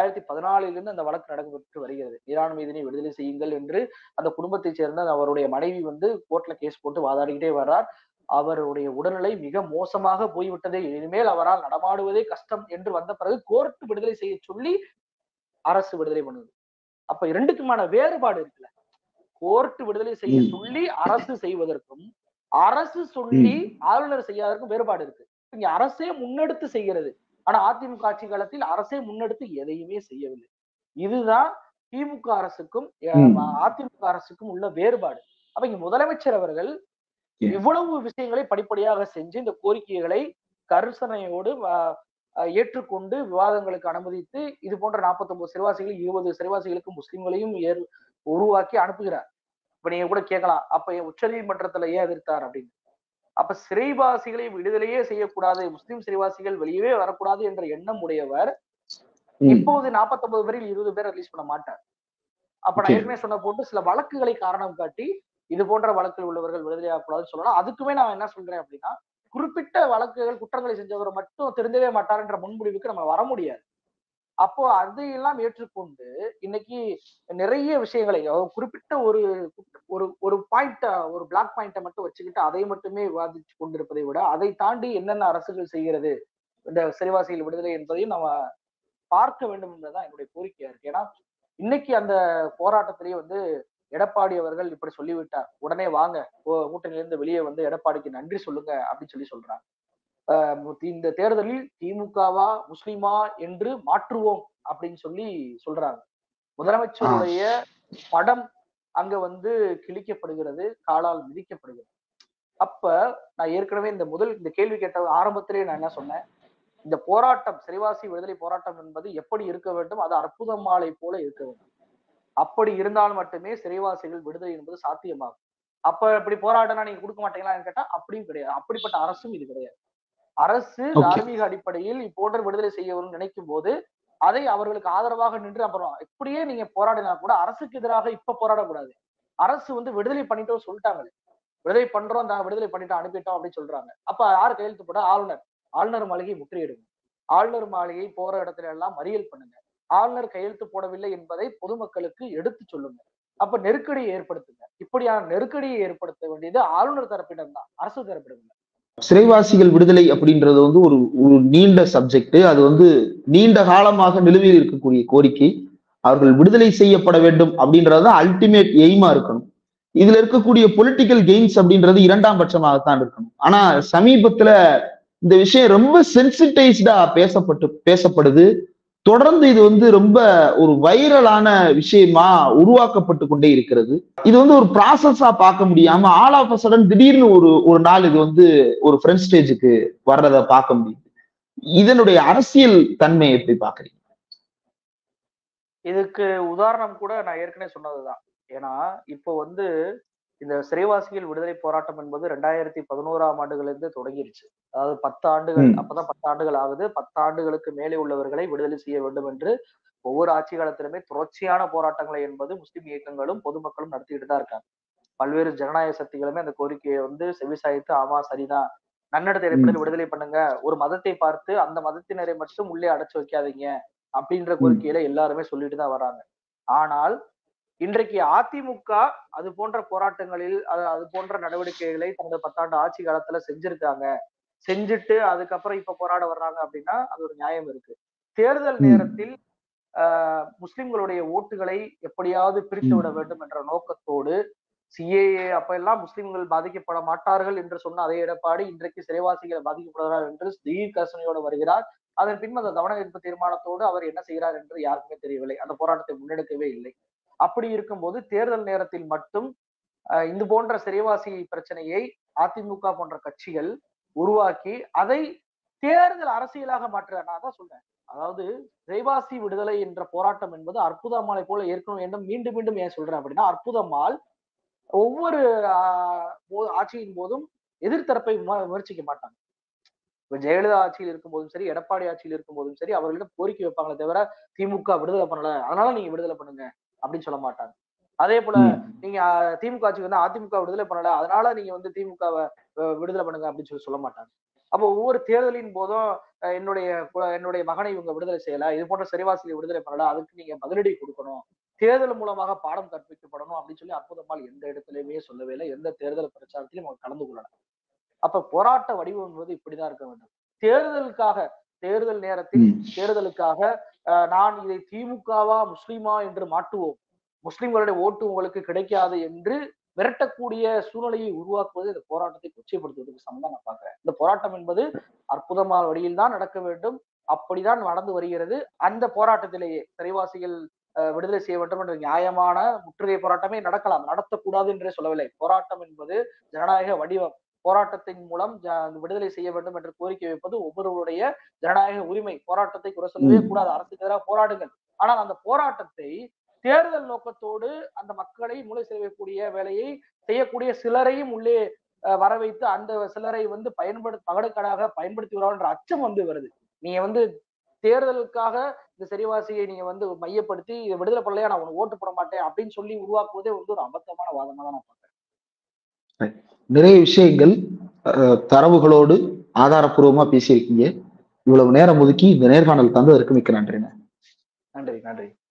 2014 அந்த வழக்கு நடைபெற்று வருகிறது. மீரான் மீதினை விடுதலை செய்யுங்கள் என்று அந்த குடும்பத்தை சேர்ந்த அவருடைய மனைவி வந்து கோர்ட்ல கேஸ் போட்டு வாதாடிக்கிட்டே வர்றார். அவருடைய உடல்நிலை மிக மோசமாக போய்விட்டதே, இனிமேல் அவரால் நடமாடுவதே கஷ்டம் என்று வந்த பிறகு கோர்ட் விடுதலை செய்ய சொல்லி அரசு விடுதலை பண்ணுது. அப்ப இரண்டுக்குமான வேறுபாடு இருக்குல்ல. கோர்ட் விடுதலை செய்ய சொல்லி அரசு செய்வதற்கும், அரசு சொல்லி ஆளுநர் செய்யாததற்கும் வேறுபாடு இருக்கு. இங்க அரசே முன்னெடுத்து செய்கிறது. ஆனா அதிமுக ஆட்சி காலத்தில் அரசே முன்னெடுத்து எதையுமே செய்யவில்லை. இதுதான் திமுக அரசுக்கும் அதிமுக அரசுக்கும் உள்ள வேறுபாடு. அப்ப இங்க முதலமைச்சர் அவர்கள் இவ்வளவு விஷயங்களை படிப்படியாக செஞ்சு இந்த கோரிக்கைகளை கரிசனையோடு ஏற்றுக்கொண்டு விவாதங்களுக்கு அனுமதித்து இது போன்ற 49 சிறைவாசிகள் 20 சிறைவாசிகளுக்கு முஸ்லிம்களையும் உருவாக்கி அனுப்புகிறார். இப்ப நீங்க கூட கேட்கலாம், அப்ப உச்ச நீதிமன்றத்துல ஏன் எதிர்த்தார் அப்படின்னு. அப்ப சிறைவாசிகளை விடுதலையே செய்யக்கூடாது, முஸ்லிம் சிறைவாசிகள் வெளியவே வரக்கூடாது என்ற எண்ணம் உடையவர் இப்போது 49 பேரில் 20 பேரை ரிலீஸ் பண்ண மாட்டார். அப்ப நான் ஏற்கனவே சொன்ன போட்டு சில வழக்குகளை காரணம் காட்டி இது போன்ற வழக்கில் உள்ளவர்கள் விடுதலையாகக்கூடாதுன்னு சொல்லலாம். அதுக்குமே நான் என்ன சொல்றேன் அப்படின்னா, குறிப்பிட்ட வழக்குகள் குற்றங்களை செஞ்சவரை மட்டும் திருந்தவே மாட்டார்ன்ற முன்முடிவுக்கு நம்ம வர முடியாது. அப்போ அதையெல்லாம் ஏற்றுக்கொண்டு இன்னைக்கு நிறைய விஷயங்களை குறிப்பிட்ட ஒரு ஒரு ஒரு பாயிண்ட, ஒரு பிளாக் பாயிண்ட மட்டும் வச்சுக்கிட்டு அதை மட்டுமே விவாதிச்சு கொண்டிருப்பதை விட அதை தாண்டி என்னென்ன அரசுகள் செய்கிறது இந்த சிறைவாசிகள் விடுதலை என்பதையும் நம்ம பார்க்க வேண்டும் என்பதுதான் என்னுடைய கோரிக்கையா இருக்கு. ஏன்னா இன்னைக்கு அந்த போராட்டத்திலேயே வந்து எடப்பாடி அவர்கள் இப்படி சொல்லிவிட்டார், உடனே வாங்க கூட்டணியிலிருந்து வெளியே வந்து எடப்பாடிக்கு நன்றி சொல்லுங்க அப்படின்னு சொல்லி சொல்றாங்க. இந்த தேர்தலில் திமுகவா முஸ்லிமா என்று மாற்றுவோம் அப்படின்னு சொல்லி சொல்றாங்க. முதலமைச்சருடைய படம் அங்க வந்து கிழிக்கப்படுகிறது, காலால் மிதிக்கப்படுகிறது. அப்ப நான் ஏற்கனவே இந்த கேள்வி கேட்ட ஆரம்பத்திலேயே நான் என்ன சொன்னேன், இந்த போராட்டம் சிறைவாசி விடுதலை போராட்டம் என்பது எப்படி இருக்க வேண்டும், அது அற்புத மாலை போல இருக்க வேண்டும். அப்படி இருந்தால் மட்டுமே சிறைவாசிகள் விடுதலை என்பது சாத்தியமாகும். அப்ப இப்படி போராட்டம்னா நீங்க கொடுக்க மாட்டீங்களான்னு கேட்டா அப்படியும் கிடையாது. அப்படிப்பட்ட அரசும் இது கிடையாது. அரசு தார்மீக அடிப்படையில் இப்போன்ற விடுதலை செய்யணும்னு நினைக்கும் போது அதை அவர்களுக்கு ஆதரவாக நின்று அப்புறம் இப்படியே நீங்க போராடினா கூட அரசுக்கு எதிராக இப்ப போராடக்கூடாது. அரசு வந்து விடுதலை பண்ணிட்டோம் சொல்லிட்டாங்களே, விடுதலை பண்றோம், விடுதலை பண்ணிட்டோம் அனுப்பிட்டோம் அப்படின்னு சொல்றாங்க. அப்ப யாரு கையெழுத்து போட? ஆளுநர். ஆளுநர் மாளிகை முற்றுகையிடுங்க. ஆளுநர் மாளிகை போற இடத்துல எல்லாம் மறியல் பண்ணுங்க. ஆளுநர் கையெழுத்து போடவில்லை என்பதை பொதுமக்களுக்கு எடுத்து சொல்லுங்க. அப்ப நெருக்கடியை ஏற்படுத்துங்க. இப்படியான நெருக்கடியை ஏற்படுத்த வேண்டியது ஆளுநர் தரப்பிடம் தான், அரசு தரப்பிடம். சிறைவாசிகள் விடுதலை அப்படின்றது வந்து ஒரு நீண்ட சப்ஜெக்ட். அது வந்து நீண்ட காலமாக நிலுவையில் இருக்கக்கூடிய கோரிக்கை. அவர்கள் விடுதலை செய்யப்பட வேண்டும் அப்படின்றது அல்டிமேட் எய்மா இருக்கணும். இதுல இருக்கக்கூடிய பொலிட்டிக்கல் கெயின்ஸ் அப்படின்றது இரண்டாம் பட்சமாகத்தான் இருக்கணும். ஆனா சமீபத்துல இந்த விஷயம் ரொம்ப சென்சிட்டைஸ்டா பேசப்படுது. தொடர்ந்து இது வந்து ரொம்ப ஒரு வைரலான விஷயமா உருவாக்கப்பட்டு கொண்டே இருக்கிறது. இது வந்து ஒரு ப்ராசஸா பார்க்க முடியாம ஆல் ஆஃப் அ சடன் திடீர்னு ஒரு நாள் இது வந்து ஒரு ஃப்ரண்ட் ஸ்டேஜுக்கு வர்றத பார்க்க முடியுது. இதனுடைய அரசியல் தன்மை எப்படி பாக்குறீங்க? இதுக்கு உதாரணம் கூட நான் ஏற்கனவே சொன்னதுதான். ஏன்னா இப்போ வந்து இந்த சிறைவாசிகள் விடுதலை போராட்டம் என்பது 2011ஆம் ஆண்டுகளிலிருந்து தொடங்கிருச்சு. அதாவது 10 ஆண்டுகள், அப்பதான் 10 ஆண்டுகள் ஆகுது. 10 ஆண்டுகளுக்கு மேலே உள்ளவர்களை விடுதலை செய்ய வேண்டும் என்று ஒவ்வொரு ஆட்சி காலத்திலுமே தொடர்ச்சியான போராட்டங்களை என்பது முஸ்லிம் இயக்கங்களும் பொதுமக்களும் நடத்திக்கிட்டு தான் இருக்காங்க. பல்வேறு ஜனநாயக சக்திகளுமே அந்த கோரிக்கையை வந்து செவிசாய்த்து ஆமா சரிதான், நன்னடத்தை அடிப்படையில் விடுதலை பண்ணுங்க, ஒரு மதத்தை பார்த்து அந்த மதத்தினரை மட்டும் உள்ளே அடைச்சு வைக்காதீங்க அப்படின்ற கோரிக்கையில எல்லாருமே சொல்லிட்டு தான் வராங்க. ஆனால் இன்றைக்கு அதிமுக அது போன்ற போராட்டங்களில் அது போன்ற நடவடிக்கைகளை தனது 10 ஆண்டு ஆட்சி காலத்துல செஞ்சிருக்காங்க. செஞ்சுட்டு அதுக்கப்புறம் இப்ப போராட வர்றாங்க அப்படின்னா அது ஒரு நியாயம் இருக்கு. தேர்தல் நேரத்தில் முஸ்லிம்களுடைய ஓட்டுகளை எப்படியாவது பிரித்து விட வேண்டும் என்ற நோக்கத்தோடு சிஏஏ அப்ப எல்லாம் முஸ்லிம்கள் பாதிக்கப்பட மாட்டார்கள் என்று சொன்ன அதே எடப்பாடி இன்றைக்கு சிறைவாசிகள் பாதிக்கப்படுகிறார் என்று திடீர் கர்சனையோடு வருகிறார். அதன் பின்பு அந்த கவன ஈர்ப்பு தீர்மானத்தோடு அவர் என்ன செய்கிறார் என்று யாருக்குமே தெரியவில்லை. அந்த போராட்டத்தை முன்னெடுக்கவே இல்லை. அப்படி இருக்கும்போது தேர்தல் நேரத்தில் மட்டும் இது போன்ற சிறைவாசி பிரச்சனையை அதிமுக போன்ற கட்சிகள் உருவாக்கி அதை தேர்தல் அரசியலாக மாற்ற, நான் தான் சொல்றேன், அதாவது சிறைவாசி விடுதலை என்ற போராட்டம் என்பது அற்புதமாலை போல ஏற்கனவே வேண்டும். மீண்டும் மீண்டும் ஏன் சொல்றேன் அப்படின்னா, அற்புதமால் ஒவ்வொரு ஆட்சியின் போதும் எதிர்த்தரப்பை விமர்சிக்க மாட்டாங்க. இப்ப ஜெயலலிதா ஆட்சியில் இருக்கும்போதும் சரி, எடப்பாடி ஆட்சியில் இருக்கும்போதும் சரி, அவர்களிடம் கோரிக்கை வைப்பாங்களே தவிர திமுக விடுதலை பண்ணல, அதனால நீங்க விடுதலை பண்ணுங்க அப்படின்னு சொல்ல மாட்டாங்க. அதே போல நீங்க திமுக ஆட்சிக்கு வந்து அதிமுக விடுதலை பண்ணல, அதனால நீங்க வந்து திமுகவை விடுதலை பண்ணுங்க அப்படின்னு சொல்ல மாட்டாங்க. அப்போ ஒவ்வொரு தேர்தலின் போதும் என்னுடைய மகனை இவங்க விடுதலை செய்யல, இது போன்ற சிறைவாசிகளை விடுதலை பண்ணல, அதுக்கு நீங்க பதிலடி கொடுக்கணும், தேர்தல் மூலமாக பாடம் கற்பிக்கப்படணும் அப்படின்னு சொல்லி அற்புதமால் எந்த இடத்துலயுமே சொல்லவே இல்லை. எந்த தேர்தல் பிரச்சாரத்திலும் அவங்க கலந்து கொள்ளல. அப்ப போராட்ட வடிவம் என்பது இப்படிதான் இருக்க வேண்டும். தேர்தலுக்காக தேர்தல் நேரத்தில் தேர்தலுக்காக நான் இதை திமுகவா முஸ்லிமா என்று மாட்டுவோம், முஸ்லிம்களுடைய ஓட்டு உங்களுக்கு கிடைக்காது என்று விரட்டக்கூடிய சூழ்நிலையை உருவாக்குவது இந்த போராட்டத்தை கொச்சைப்படுத்துவதற்கு சமம் நான் பாக்குறேன். இந்த போராட்டம் என்பது அற்புதமான வழியில் தான் நடக்க வேண்டும். அப்படிதான் நடந்து வருகிறது. அந்த போராட்டத்திலேயே சிறைவாசிகள் விடுதலை செய்ய வேண்டும் என்ற நியாயமான முற்றுகை போராட்டமே நடக்கலாம், நடத்தக்கூடாது என்றே சொல்லவில்லை. போராட்டம் என்பது ஜனநாயக வடிவம். போராட்டத்தின் மூலம் விடுதலை செய்ய வேண்டும் என்று கோரிக்கை வைப்பது ஒவ்வொருவருடைய ஜனநாயக உரிமை. போராட்டத்தை குறை சொல்லவே கூடாது, அரசுக்கு எதிராக போராடுங்கள். ஆனால் அந்த போராட்டத்தை தேர்தல் நோக்கத்தோடு அந்த மக்களை மூளை செய்யக்கூடிய வேலையை செய்யக்கூடிய சிலரையும் உள்ளே வர வைத்து அந்த சிலரை வந்து பகடுக்கடாக பயன்படுத்தி என்ற அச்சம் வந்து வருது. நீங்க வந்து தேர்தலுக்காக இந்த சிறைவாசியை நீங்க வந்து மையப்படுத்தி இதை விடுதலை பண்ணலையா நான் உனக்கு ஓட்டு போட மாட்டேன் அப்படின்னு சொல்லி உருவாக்குவதே வந்து ஒரு அபத்தமான வாதமா தான் நான் பாக்குறேன். நிறைய விஷயங்கள் தரவுகளோடு ஆதாரப்பூர்வமா பேசியிருக்கீங்க. இவ்வளவு நேரம் ஒதுக்கி இந்த நேர்காணல் தந்ததற்கு மிக்க நன்றி. நன்றி.